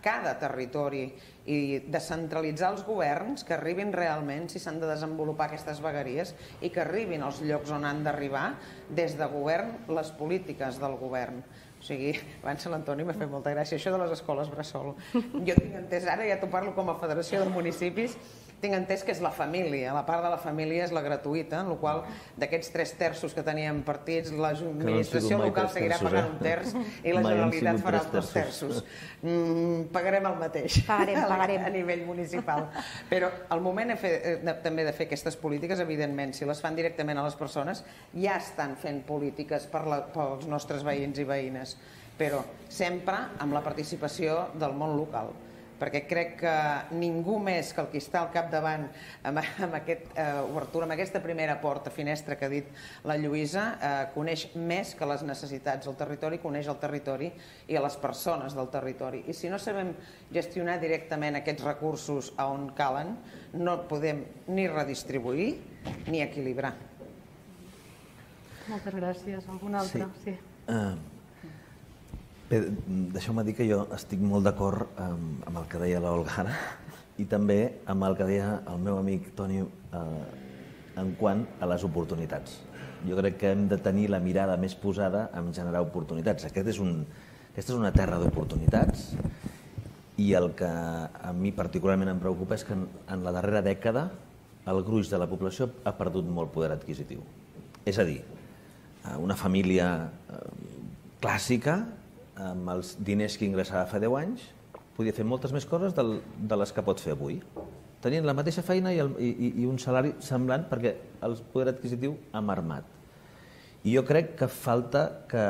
cada territori i descentralitzar els governs que arribin realment, si s'han de desenvolupar aquestes vegueries, i que arribin als llocs on han d'arribar des de govern les polítiques del govern. O sigui, abans l'Antoni m'ha fet molta gràcia, això de les escoles bressol. Jo tinc entès, ara ja t'ho parlo com a Federació de Municipis, tinc entès que és la família, la part de la família és la gratuïta, en la qual d'aquests tres terços que teníem partits, l'administració local seguirà pagant un terç i la Generalitat farà els dos terços. Pagarem el mateix a nivell municipal. Però al moment també de fer aquestes polítiques, evidentment, si les fan directament a les persones, ja estan fent polítiques pels nostres veïns i veïnes, però sempre amb la participació del món local, perquè crec que ningú més que el que està al capdavant amb aquesta obertura, amb aquesta primera porta, finestra que ha dit la Lluïsa, coneix més que les necessitats del territori, coneix el territori i a les persones del territori. I si no sabem gestionar directament aquests recursos a on calen, no podem ni redistribuir ni equilibrar. Moltes gràcies. Alguna altra? Sí. Bé, deixeu-me dir que jo estic molt d'acord amb el que deia l'Olga ara i també amb el que deia el meu amic Toni en quant a les oportunitats. Jo crec que hem de tenir la mirada més posada en generar oportunitats. Aquest és un, aquesta és una terra d'oportunitats i el que a mi particularment em preocupa és que en la darrera dècada el gruix de la població ha perdut molt poder adquisitiu. És a dir, una família clàssica amb els diners que ingressava fa deu anys, podia fer moltes més coses de les que pot fer avui. Tenien la mateixa feina i un salari semblant perquè el poder adquisitiu ha marmat. I jo crec que falta que,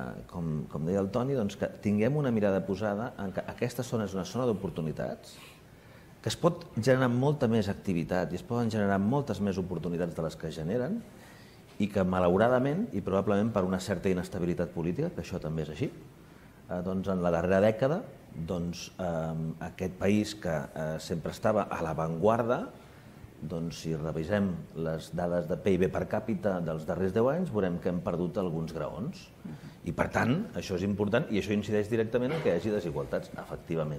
com deia el Toni, que tinguem una mirada posada en que aquesta zona és una zona d'oportunitats, que es pot generar molta més activitat i es poden generar moltes més oportunitats de les que es generen i que malauradament, i probablement per una certa inestabilitat política, que això també és així, doncs en la darrera dècada doncs, eh, aquest país que eh, sempre estava a l'avantguarda, doncs si revisem les dades de P I B per càpita dels darrers deu anys, veurem que hem perdut alguns graons. I per tant, això és important i això incideix directament en que hi hagi desigualtats, efectivament.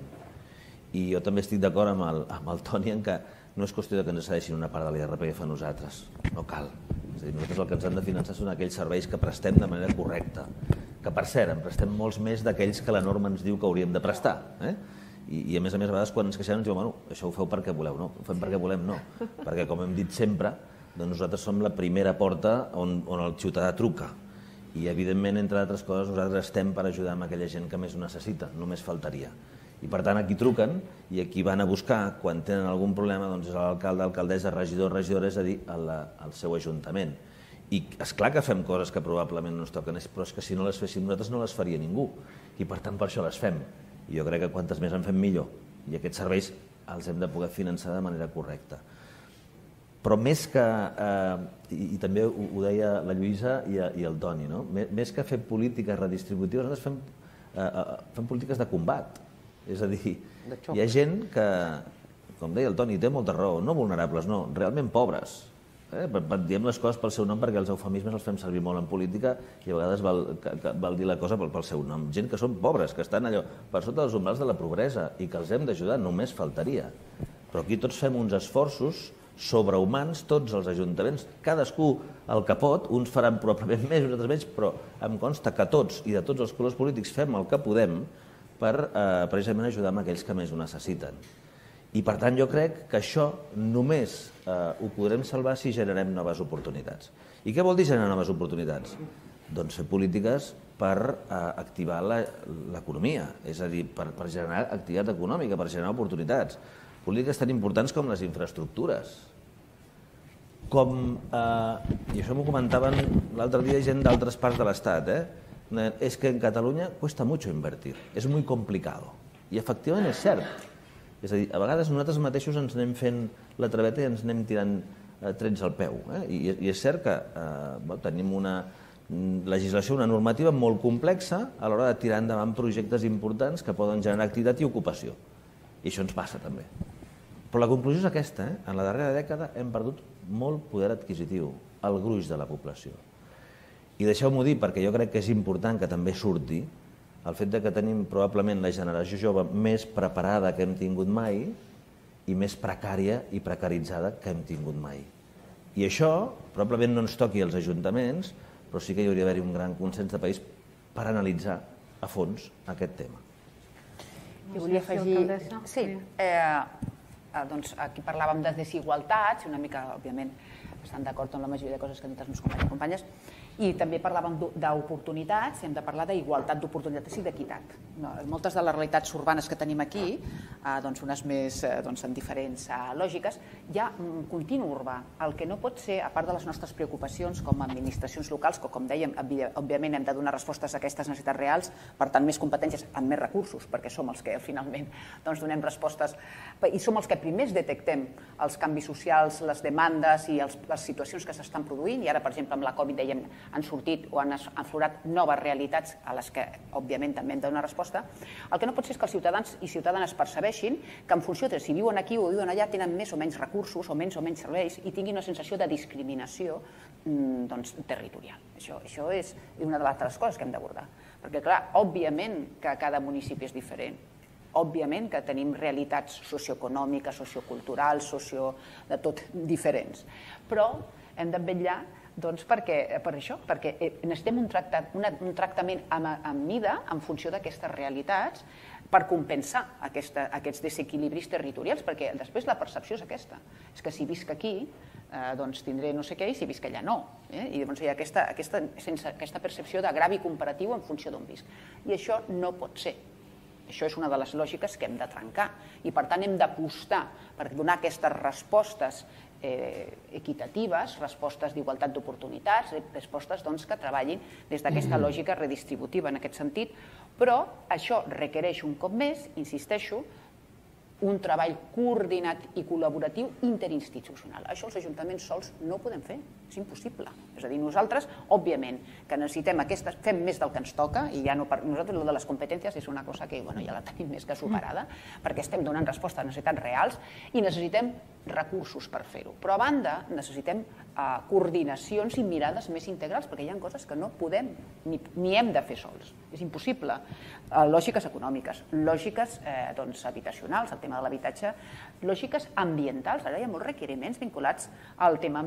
I jo també estic d'acord amb, el, amb el Toni en que no és qüestió que ens cedeixin una part de l'I R P F a nosaltres, no cal. És a dir, nosaltres el que ens han de finançar són aquells serveis que prestem de manera correcta, que per cert, en prestem molts més d'aquells que la norma ens diu que hauríem de prestar. Eh? I, I a més a més, a vegades quan ens queixem ens diuen bueno, això ho feu perquè voleu, no, ho fem perquè volem, no. Perquè com hem dit sempre, doncs nosaltres som la primera porta on, on el ciutadà truca. I evidentment, entre altres coses, nosaltres estem per ajudar amb aquella gent que més ho necessita, només faltaria. I per tant, aquí truquen i aquí van a buscar, quan tenen algun problema, doncs és l'alcalde, alcaldessa, regidor, regidora, és a dir, al seu ajuntament. I és clar que fem coses que probablement no ens toquen, però és que si no les féssim nosaltres no les faria ningú. I per tant per això les fem. I jo crec que quantes més en fem millor. I aquests serveis els hem de poder finançar de manera correcta. Però més que, eh, i, i també ho, ho deia la Lluïsa i, i el Toni, no? Més que fer polítiques redistributives, nosaltres fem, eh, fem polítiques de combat. És a dir, hi ha gent que, com deia el Toni, té molta raó, no vulnerables, no, realment pobres. Eh? Diem les coses pel seu nom perquè els eufemismes els fem servir molt en política i a vegades val, que, que val dir la cosa pel, pel seu nom. Gent que són pobres, que estan allò per sota dels umbrals de la pobresa i que els hem d'ajudar, només faltaria. Però aquí tots fem uns esforços sobrehumans, tots els ajuntaments, cadascú el que pot, uns faran probablement més, uns altres menys, però em consta que tots i de tots els colors polítics fem el que podem per eh, precisament ajudar amb aquells que més ho necessiten. I per tant jo crec que això només eh, ho podrem salvar si generem noves oportunitats. I què vol dir generar noves oportunitats? Doncs fer polítiques per eh, activar l'economia, és a dir, per, per generar activitat econòmica, per generar oportunitats. Polítiques tan importants com les infraestructures. Com, eh, i això m'ho comentaven l'altre dia gent d'altres parts de l'Estat, eh? És que en Catalunya cuesta mucho invertir, és muy complicado. I efectivament és cert. És a dir, a vegades nosaltres mateixos ens anem fent la traveta i ens anem tirant eh, trets al peu. Eh? I, I és cert que eh, tenim una legislació, una normativa molt complexa a l'hora de tirar endavant projectes importants que poden generar activitat i ocupació. I això ens passa també. Però la conclusió és aquesta. Eh? En la darrera dècada hem perdut molt poder adquisitiu, el gruix de la població. I deixeu-m'ho dir, perquè jo crec que és important que també surti, el fet que tenim probablement la generació jove més preparada que hem tingut mai i més precària i precaritzada que hem tingut mai. I això probablement no ens toqui als ajuntaments, però sí que hi hauria d'haver un gran consens de país per analitzar a fons aquest tema. I volia afegir... Sí, doncs aquí parlàvem de desigualtats, una mica, òbviament, estan d'acord amb la majoria de coses que han dit els meus companys i companyes, i també parlàvem d'oportunitats, hem de parlar d'igualtat d'oportunitats i d'equitat. Moltes de les realitats urbanes que tenim aquí, unes més en diferents lògiques, hi ha un continu urbà. El que no pot ser, a part de les nostres preocupacions com a administracions locals, que com dèiem, òbviament hem de donar respostes a aquestes necessitats reals, per tant més competències amb més recursos, perquè som els que finalment donem respostes i som els que primers detectem els canvis socials, les demandes i les situacions que s'estan produint, i ara, per exemple, amb la Covid, dèiem, han sortit o han aflorat noves realitats a les que, òbviament, també hem de donar resposta. El que no pot ser és que els ciutadans i ciutadanes percebeixin que en funció de si viuen aquí o viuen allà tenen més o menys recursos o menys o menys serveis i tinguin una sensació de discriminació territorial. Això és una de les coses que hem d'abordar. Perquè, clar, òbviament que cada municipi és diferent. Òbviament que tenim realitats socioeconòmiques, socioculturals, de tot diferents. Però hem de vetllar per això, perquè necessitem un tractament amb mida en funció d'aquestes realitats per compensar aquests desequilibris territorials, perquè després la percepció és aquesta. És que si visc aquí, doncs tindré no sé què, i si visc allà no. I llavors hi ha aquesta percepció d'agravi comparatiu en funció d'on visc. I això no pot ser. Això és una de les lògiques que hem de trencar. I per tant hem d'apostar per donar aquestes respostes equitatives, respostes d'igualtat d'oportunitats, respostes que treballin des d'aquesta lògica redistributiva en aquest sentit, però això requereix un cop més, insisteixo, un treball coordinat i col·laboratiu interinstitucional. Això els ajuntaments sols no ho podem fer, és impossible. És a dir, nosaltres, òbviament, que necessitem aquestes, fem més del que ens toca, i ja no per nosaltres el de les competències és una cosa que ja la tenim més que superada, perquè estem donant resposta a necessitats reals i necessitem recursos per fer-ho. Però a banda necessitem coordinacions i mirades més integrals, perquè hi ha coses que no podem ni hem de fer sols. És impossible. Lògiques econòmiques, lògiques habitacionals, el tema de l'habitatge, lògiques ambientals. Ara hi ha molts requeriments vinculats al tema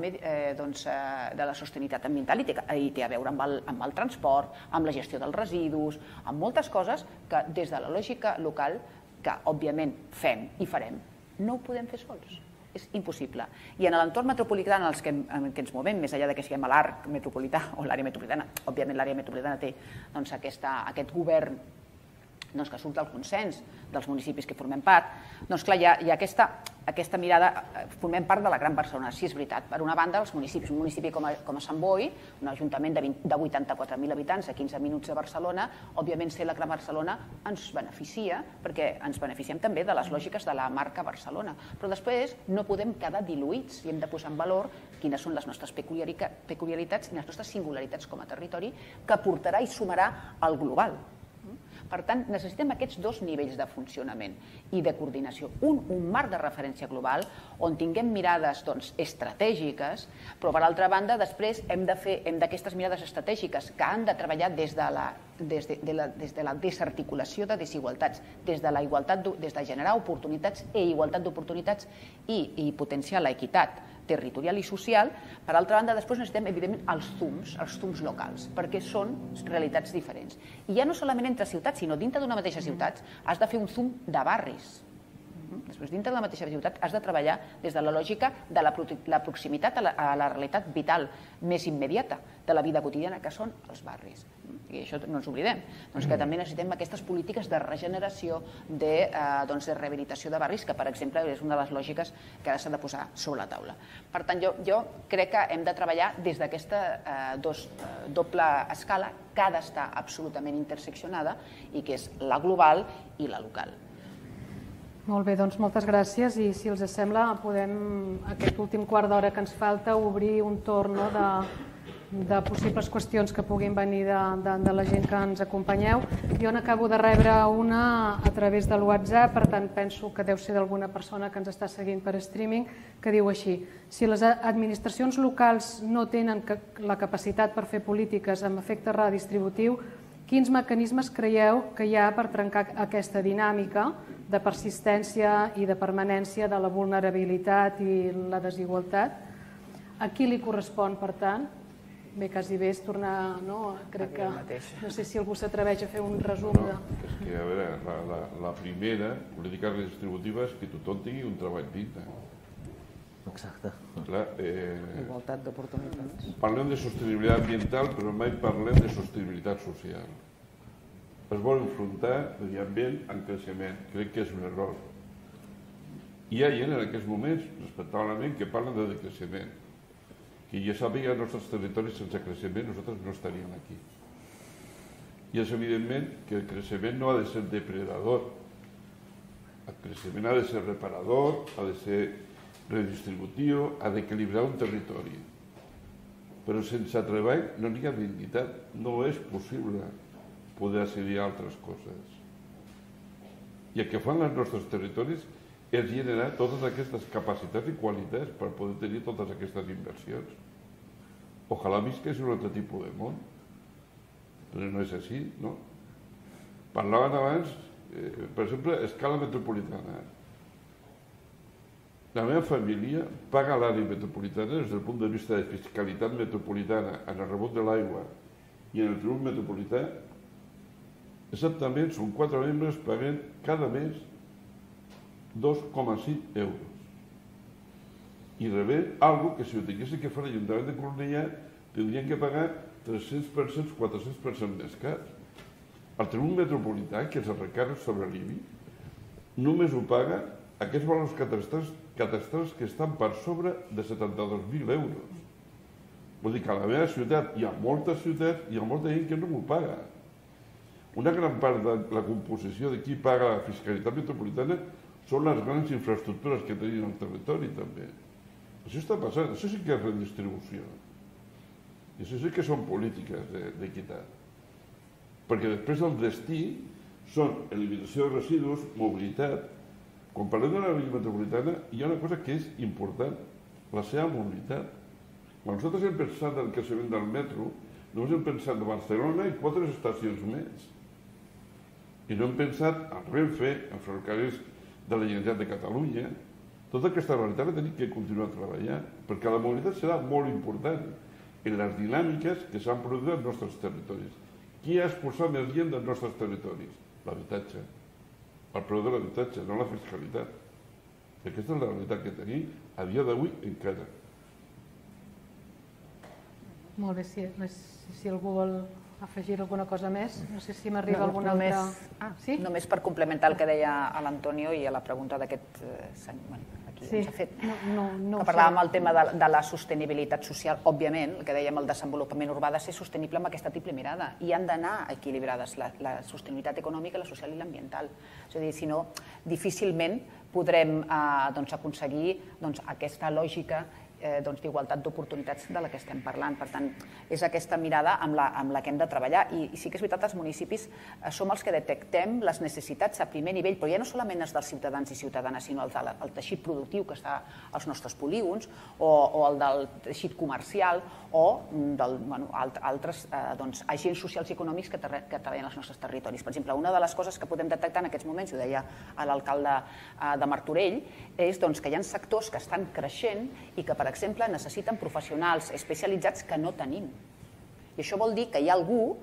de la sostenibilitat ambiental i té a veure amb el transport, amb la gestió dels residus, amb moltes coses que des de la lògica local, que òbviament fem i farem, no ho podem fer sols. És impossible. I en l'entorn metropolità en què ens movem, més enllà que siguem a l'arc metropolità o l'àrea metropolitana, òbviament l'àrea metropolitana té aquest govern que surt del consens dels municipis que formem part, doncs clar, hi ha aquesta mirada, formem part de la Gran Barcelona, sí és veritat. Per una banda, els municipis, un municipi com a Sant Boi, un ajuntament de vuitanta-quatre mil habitants a quinze minuts de Barcelona, òbviament ser la Gran Barcelona ens beneficia, perquè ens beneficiem també de les lògiques de la marca Barcelona. Però després no podem quedar diluïts i hem de posar en valor quines són les nostres peculiaritats i les nostres singularitats com a territori que aportarà i sumarà al global. Per tant, necessitem aquests dos nivells de funcionament i de coordinació. Un, un marc de referència global on tinguem mirades estratègiques, però per altra banda, després hem de fer d'aquestes mirades estratègiques que han de treballar des de la desarticulació de desigualtats, des de generar oportunitats i igualtat d'oportunitats i potenciar l'equitat territorial i social. Per altra banda, després necessitem, evidentment, els zooms, els zooms locals, perquè són realitats diferents. I ja no solament entre ciutats, sinó dintre d'una mateixa ciutat has de fer un zoom de barris. Després, dintre de la mateixa ciutat, has de treballar des de la lògica de la proximitat a la realitat vital més immediata de la vida quotidiana, que són els barris. I això no ens oblidem, que també necessitem aquestes polítiques de regeneració, de rehabilitació de barris, que, per exemple, és una de les lògiques que ara s'ha de posar sobre la taula. Per tant, jo crec que hem de treballar des d'aquesta doble escala que ha d'estar absolutament interseccionada i que és la global i la local. Molt bé, doncs moltes gràcies i si els sembla podem, aquest últim quart d'hora que ens falta, obrir un torn de possibles qüestions que puguin venir de la gent que ens acompanyeu. Jo n'acabo de rebre una a través del WhatsApp, per tant penso que deu ser d'alguna persona que ens està seguint per streaming, que diu així: si les administracions locals no tenen la capacitat per fer polítiques amb efecte redistributiu, Quins mecanismes creieu que hi ha per trencar aquesta dinàmica de persistència i de permanència de la vulnerabilitat i la desigualtat? A qui li correspon, per tant? Bé, quasi bé és tornar, no? Crec que... No sé si algú s'atreveix a fer un resum de... És que, a veure, la primera política redistributiva és que tothom tingui un treball digne. Exacte. Igualtat d'oportunitats. Parlem de sostenibilitat ambiental, però mai parlem de sostenibilitat social. Es vol enfrontar medi ambient amb creixement. Crec que és un error. Hi ha gent en aquests moments, respectablement, que parlen de decreixement. Que ja sàpiga els nostres territoris sense creixement, nosaltres no estaríem aquí. I és evidentment que el creixement no ha de ser depredador. El creixement ha de ser reparador, ha de ser redistributiu, ha d'equilibrar un territori. Però sense treball no hi ha dignitat. No és possible poder accedir a altres coses. I el que fan els nostres territoris és generar totes aquestes capacitats i qualitats per poder tenir totes aquestes inversions. Ojalà visqués un altre tipus de món, però no és així, no? Parlaven abans, per exemple, escala metropolitana. La meva família paga l'àrea metropolitana des del punt de vista de fiscalitat metropolitana en el rebut de l'aigua i en el tribut metropolità. Exactament, són quatre membres pagant cada mes dos coma cinc euros. I rebent algo que si ho tinguessin que fer l'Ajuntament de Cornellà tindrien que pagar tres-cents per cent, quatre-cents per cent més cars. El tribut metropolità, que és el recàrrec sobre l'I B I, només ho paga aquests valors catastrals que estan per sobre de setanta-dos mil euros. Vull dir que a la meva ciutat hi ha moltes ciutats i hi ha molta gent que no m'ho paga. Una gran part de la composició de qui paga la fiscalitat metropolitana són les grans infraestructures que tenim al territori, també. Això està passant, això sí que és redistribució. I això sí que són polítiques d'equitat. Perquè després el destí són eliminació de residus, mobilitat. Quan parlem de la via metropolitana, hi ha una cosa que és important, la seva mobilitat. Quan nosaltres hem pensat en el creixement del metro, només hem pensat en Barcelona i quatre estacions més. I no hem pensat en Renfe, en ferrocarrils de la Generalitat de Catalunya. Tota aquesta realitat la tenim que continuar treballant, perquè la mobilitat serà molt important en les dinàmiques que s'han produït als nostres territoris. Qui ha expulsat més gent dels nostres territoris? L'habitatge. El preu de l'habitatge, no la fiscalitat. Aquesta és la realitat que tenim a dia d'avui encara. Molt bé, si, si algú vol afegir alguna cosa més, no sé si m'arriba alguna altra... Ah, sí? Només per complementar el que deia l'Antonio i a la pregunta d'aquest senyor, aquí ens ha fet. Que parlàvem del tema de la sostenibilitat social, òbviament, el que dèiem, el desenvolupament urbà ha de ser sostenible amb aquesta triple mirada i han d'anar equilibrades la sostenibilitat econòmica, la social i l'ambiental. És a dir, si no, difícilment podrem aconseguir aquesta lògica d'igualtat d'oportunitats de la que estem parlant. Per tant, és aquesta mirada amb la que hem de treballar. I sí que és veritat, els municipis som els que detectem les necessitats a primer nivell, però ja no solament els dels ciutadans i ciutadanes, sinó el teixit productiu que està als nostres polígons, o el del teixit comercial, o d'altres agents socials i econòmics que treballen als nostres territoris. Per exemple, una de les coses que podem detectar en aquests moments, ho deia l'alcalde de Martorell, és que hi ha sectors que estan creixent i que, per exemple, necessiten professionals especialitzats que no tenim. I això vol dir que hi ha algú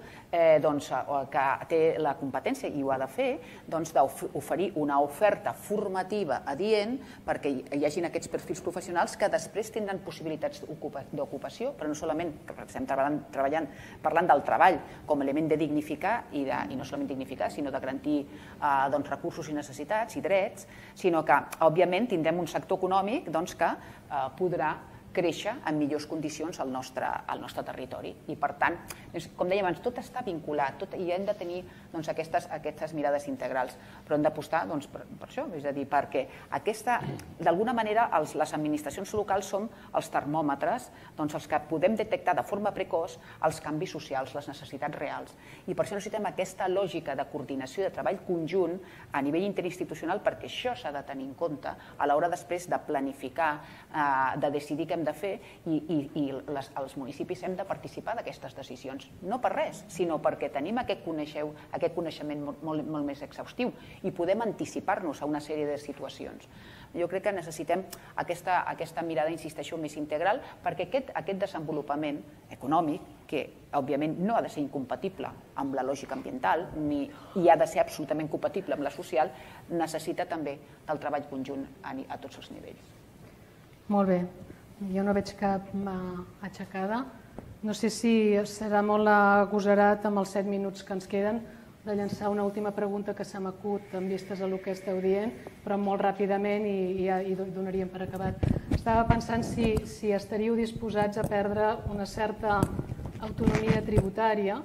que té la competència i ho ha de fer d'oferir una oferta formativa adient perquè hi hagin aquests perfils professionals que després tindran possibilitats d'ocupació, però no solament, estem treballant parlant del treball com a element de dignificar i no solament dignificar, sinó de garantir recursos i necessitats i drets, sinó que, òbviament, tindrem un sector econòmic que podrà créixer en millors condicions al nostre territori. I, per tant, com dèiem abans, tot està vinculat i hem de tenir aquestes mirades integrals, però hem d'apostar per això, és a dir, perquè d'alguna manera les administracions locals som els termòmetres, els que podem detectar de forma precoç els canvis socials, les necessitats reals. I per això necessitem aquesta lògica de coordinació i de treball conjunt a nivell interinstitucional, perquè això s'ha de tenir en compte a l'hora després de planificar, de decidir què hem de fer i els municipis hem de participar d'aquestes decisions. No per res, sinó perquè tenim aquest coneixement molt més exhaustiu i podem anticipar-nos a una sèrie de situacions. Jo crec que necessitem aquesta mirada, insisteixo, més integral, perquè aquest desenvolupament econòmic, que òbviament no ha de ser incompatible amb la lògica ambiental i ha de ser absolutament compatible amb la social, necessita també del treball conjunt a tots els nivells. Molt bé. Jo no veig cap mà aixecada. No sé si serà molt agosarat amb els set minuts que ens queden de llançar una última pregunta que se m'acut en vistes a el que esteu dient, però molt ràpidament i ja hi donaríem per acabat. Estava pensant si estaríeu disposats a perdre una certa autonomia tributària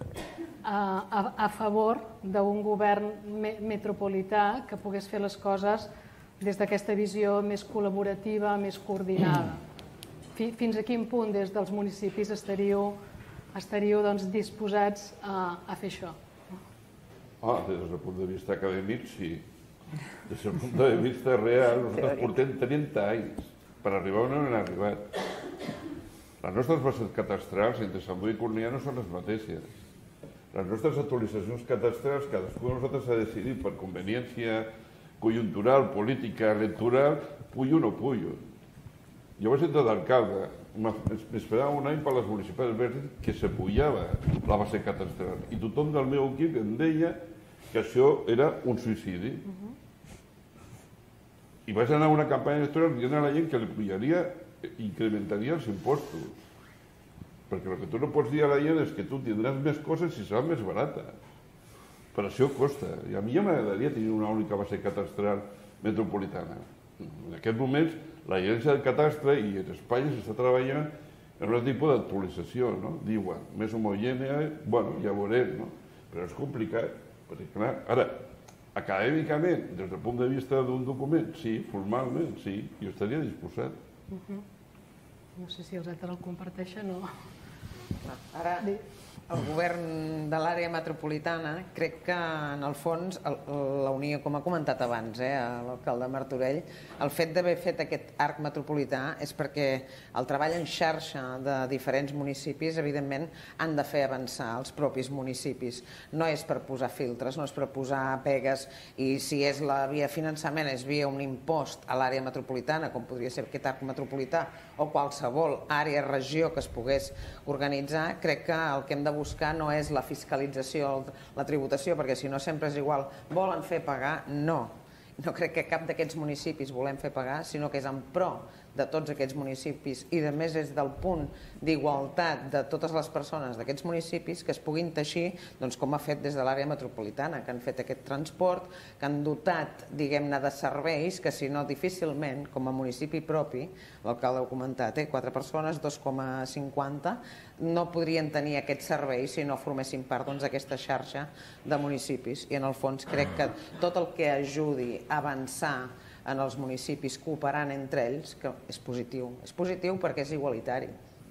a favor d'un govern metropolità que pogués fer les coses des d'aquesta visió més col·laborativa, més coordinada. Fins a quin punt des dels municipis estaríeu disposats a fer això? Ah, des del punt de vista acadèmic, sí. Des del punt de vista real, nosaltres portem trenta anys per arribar on hem arribat. Les nostres bases catastrals entre Sant Boi i Cornellà no són les mateixes. Les nostres actualitzacions catastrals, cadascú de nosaltres ha decidit per conveniència conjuntural, política, electoral, puyo o no puyo. Jo vaig entrar d'alcalde, m'esperava un any per les municipals verdes que se pujava la base catastral i tothom del meu equip em deia que això era un suïcidi. I vaig anar a una campanya electoral dient a la gent que li pujaria, incrementaria els impostos. Perquè el que tu no pots dir a la gent és que tu tindràs més coses i serà més barata. Però això costa. I a mi ja m'agradaria tenir una única base catastral metropolitana. En aquests moments, l'Agència del Catastre i en Espanya s'està treballant en un tipus d'actualització, diuen, més homogènea, bueno, ja veurem, però és complicat, perquè clar, ara, acadèmicament, des del punt de vista d'un document, sí, formalment, sí, jo estaria disposat. No sé si els altres el comparteixen o... Ara, el govern de l'àrea metropolitana, crec que en el fons, la Unió, com ha comentat abans l'alcalde Martorell, el fet d'haver fet aquest arc metropolità és perquè el treball en xarxa de diferents municipis, evidentment, han de fer avançar els propis municipis. No és per posar filtres, no és per posar pegues, i si és la via finançament és via un impost a l'àrea metropolitana, com podria ser aquest arc metropolità, o qualsevol àrea, regió que es pogués organitzar, crec que el que hem de buscar no és la fiscalització, la tributació, perquè si no sempre és igual. Volen fer pagar? No. No crec que cap d'aquests municipis volem fer pagar, sinó que és en pro de tots aquests municipis i a més és del punt d'igualtat de totes les persones d'aquests municipis que es puguin teixir com ha fet des de l'àrea metropolitana, que han fet aquest transport, que han dotat, diguem-ne, de serveis que si no difícilment, com a municipi propi, l'alcalde ho ha comentat, quatre persones, dos coma cinquanta, no podrien tenir aquest servei si no formessin part d'aquesta xarxa de municipis. I en el fons crec que tot el que ajudi a avançar en els municipis cooperant entre ells, que és positiu. És positiu perquè és igualitari.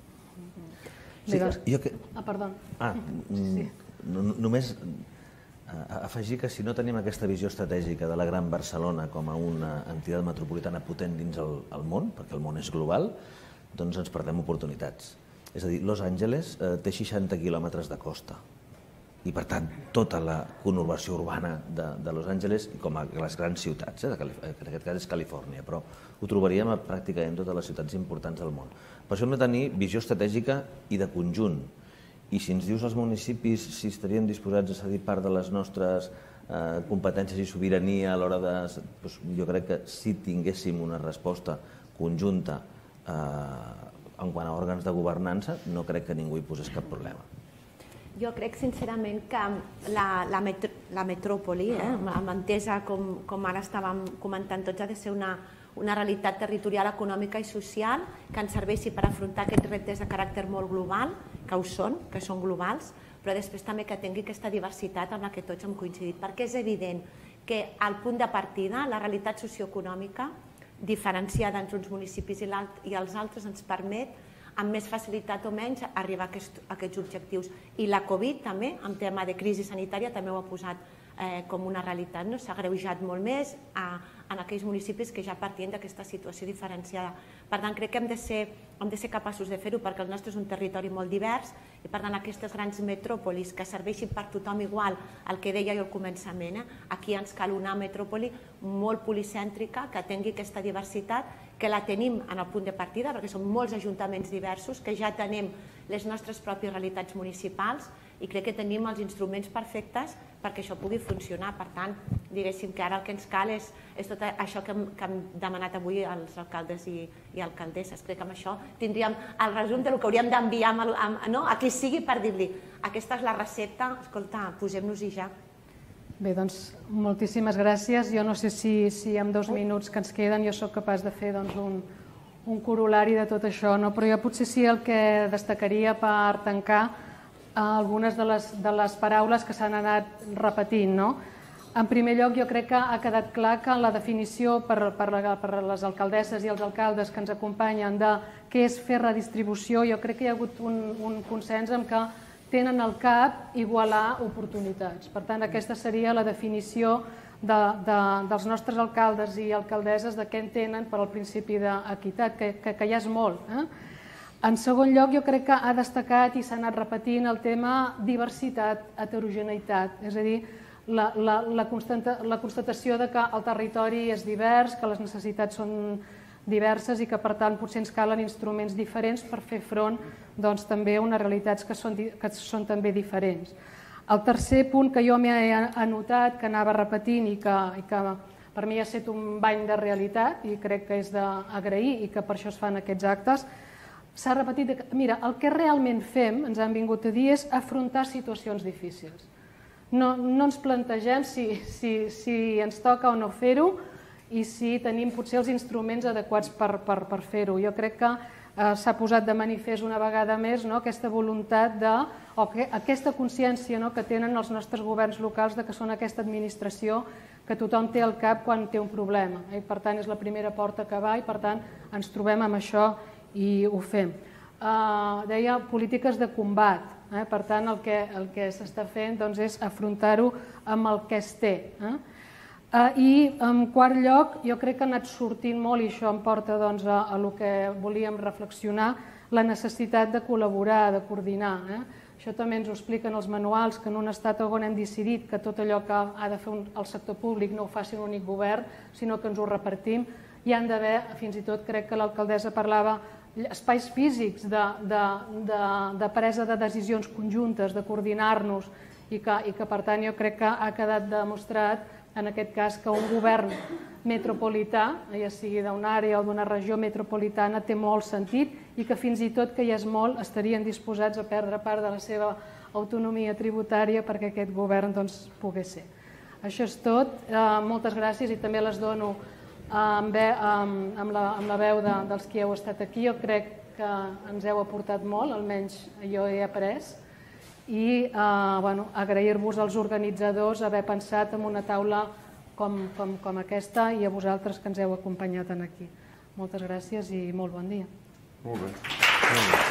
Ah, perdó. Només afegir que si no tenim aquesta visió estratègica de la Gran Barcelona com a una entitat metropolitana potent dins el món, perquè el món és global, doncs ens perdem oportunitats. És a dir, Los Angeles té seixanta quilòmetres de costa i, per tant, tota la conurbació urbana de Los Angeles, com a les grans ciutats, en aquest cas és Califòrnia, però ho trobaríem a pràcticament totes les ciutats importants del món. Per això hem de tenir visió estratègica i de conjunt. I si ens dius als municipis si estaríem disposats a cedir part de les nostres competències i sobirania a l'hora de... Jo crec que si tinguéssim una resposta conjunta en quant a òrgans de governança, no crec que ningú hi posés cap problema. Jo crec sincerament que la metròpoli, entesa com ara estàvem comentant tots, ha de ser una realitat territorial, econòmica i social que ens serveixi per afrontar aquests reptes de caràcter molt global, que ho són, que són globals, però després també que tingui aquesta diversitat amb la que tots hem coincidit, perquè és evident que al punt de partida la realitat socioeconòmica diferenciada entre uns municipis i els altres ens permet amb més facilitat o menys arribar a aquests objectius. I la Covid també, en tema de crisi sanitària, també ho ha posat com una realitat. S'ha agreujat molt més en aquells municipis que ja partien d'aquesta situació diferenciada. Per tant, crec que hem de ser capaços de fer-ho perquè el nostre és un territori molt divers i, per tant, aquestes grans metròpolis que serveixin per tothom igual, el que deia jo al començament, aquí ens cal una metròpoli molt policèntrica que tingui aquesta diversitat, que la tenim en el punt de partida perquè són molts ajuntaments diversos, que ja tenim les nostres pròpies realitats municipals i crec que tenim els instruments perfectes perquè això pugui funcionar. Per tant, diguéssim que ara el que ens cal és tot això que hem demanat avui als alcaldes i alcaldesses. Crec que amb això tindríem el resum del que hauríem d'enviar a qui sigui per dir-li aquesta és la recepta, escolta, posem-nos-hi ja. Bé, doncs, moltíssimes gràcies. Jo no sé si en dos minuts que ens queden jo sóc capaç de fer un corol·lari de tot això, però jo potser sí el que destacaria per tancar algunes de les paraules que s'han anat repetint. En primer lloc, jo crec que ha quedat clar que la definició per les alcaldesses i els alcaldes que ens acompanyen de què és fer redistribució, jo crec que hi ha hagut un consens en què tenen al cap igualar oportunitats. Per tant, aquesta seria la definició dels nostres alcaldes i alcaldesses de què entenen per al principi d'equitat, que ja és molt. En segon lloc, jo crec que ha destacat i s'ha anat repetint el tema diversitat, heterogeneïtat, és a dir, la constatació que el territori és divers, que les necessitats són diverses i que, per tant, potser ens calen instruments diferents per fer front també a unes realitats que són també diferents. El tercer punt que jo m'he anotat, que anava repetint i que per mi ha estat un bany de realitat i crec que és d'agrair i que per això es fan aquests actes, s'ha repetit que, mira, el que realment fem, ens han vingut a dir, és afrontar situacions difícils. No ens plantegem si ens toca o no fer-ho i si tenim potser els instruments adequats per fer-ho. Jo crec que s'ha posat de manifest una vegada més aquesta voluntat o aquesta consciència que tenen els nostres governs locals que són aquesta administració que tothom té al cap quan té un problema. Per tant, és la primera porta que va i, per tant, ens trobem amb això i ho fem. Deia polítiques de combat. Per tant, el que s'està fent és afrontar-ho amb el que es té. I, en quart lloc, jo crec que ha anat sortint molt, i això em porta a el que volíem reflexionar, la necessitat de col·laborar, de coordinar. Això també ens ho expliquen els manuals, que en un estat on hem decidit que tot allò que ha de fer el sector públic no ho faci un únic govern, sinó que ens ho repartim. Hi han d'haver, fins i tot crec que l'alcaldessa parlava, espais físics de presa de decisions conjuntes, de coordinar-nos, i que, per tant, jo crec que ha quedat demostrat en aquest cas que un govern metropolità, ja sigui d'una àrea o d'una regió metropolitana, té molt sentit i que fins i tot que ja és molt estarien disposats a perdre part de la seva autonomia tributària perquè aquest govern pogués ser. Això és tot. Moltes gràcies i també les dono amb la veu dels qui heu estat aquí. Jo crec que ens heu aportat molt, almenys jo he après, i agrair-vos als organitzadors haver pensat en una taula com aquesta i a vosaltres que ens heu acompanyat aquí. Moltes gràcies i molt bon dia. Molt bé.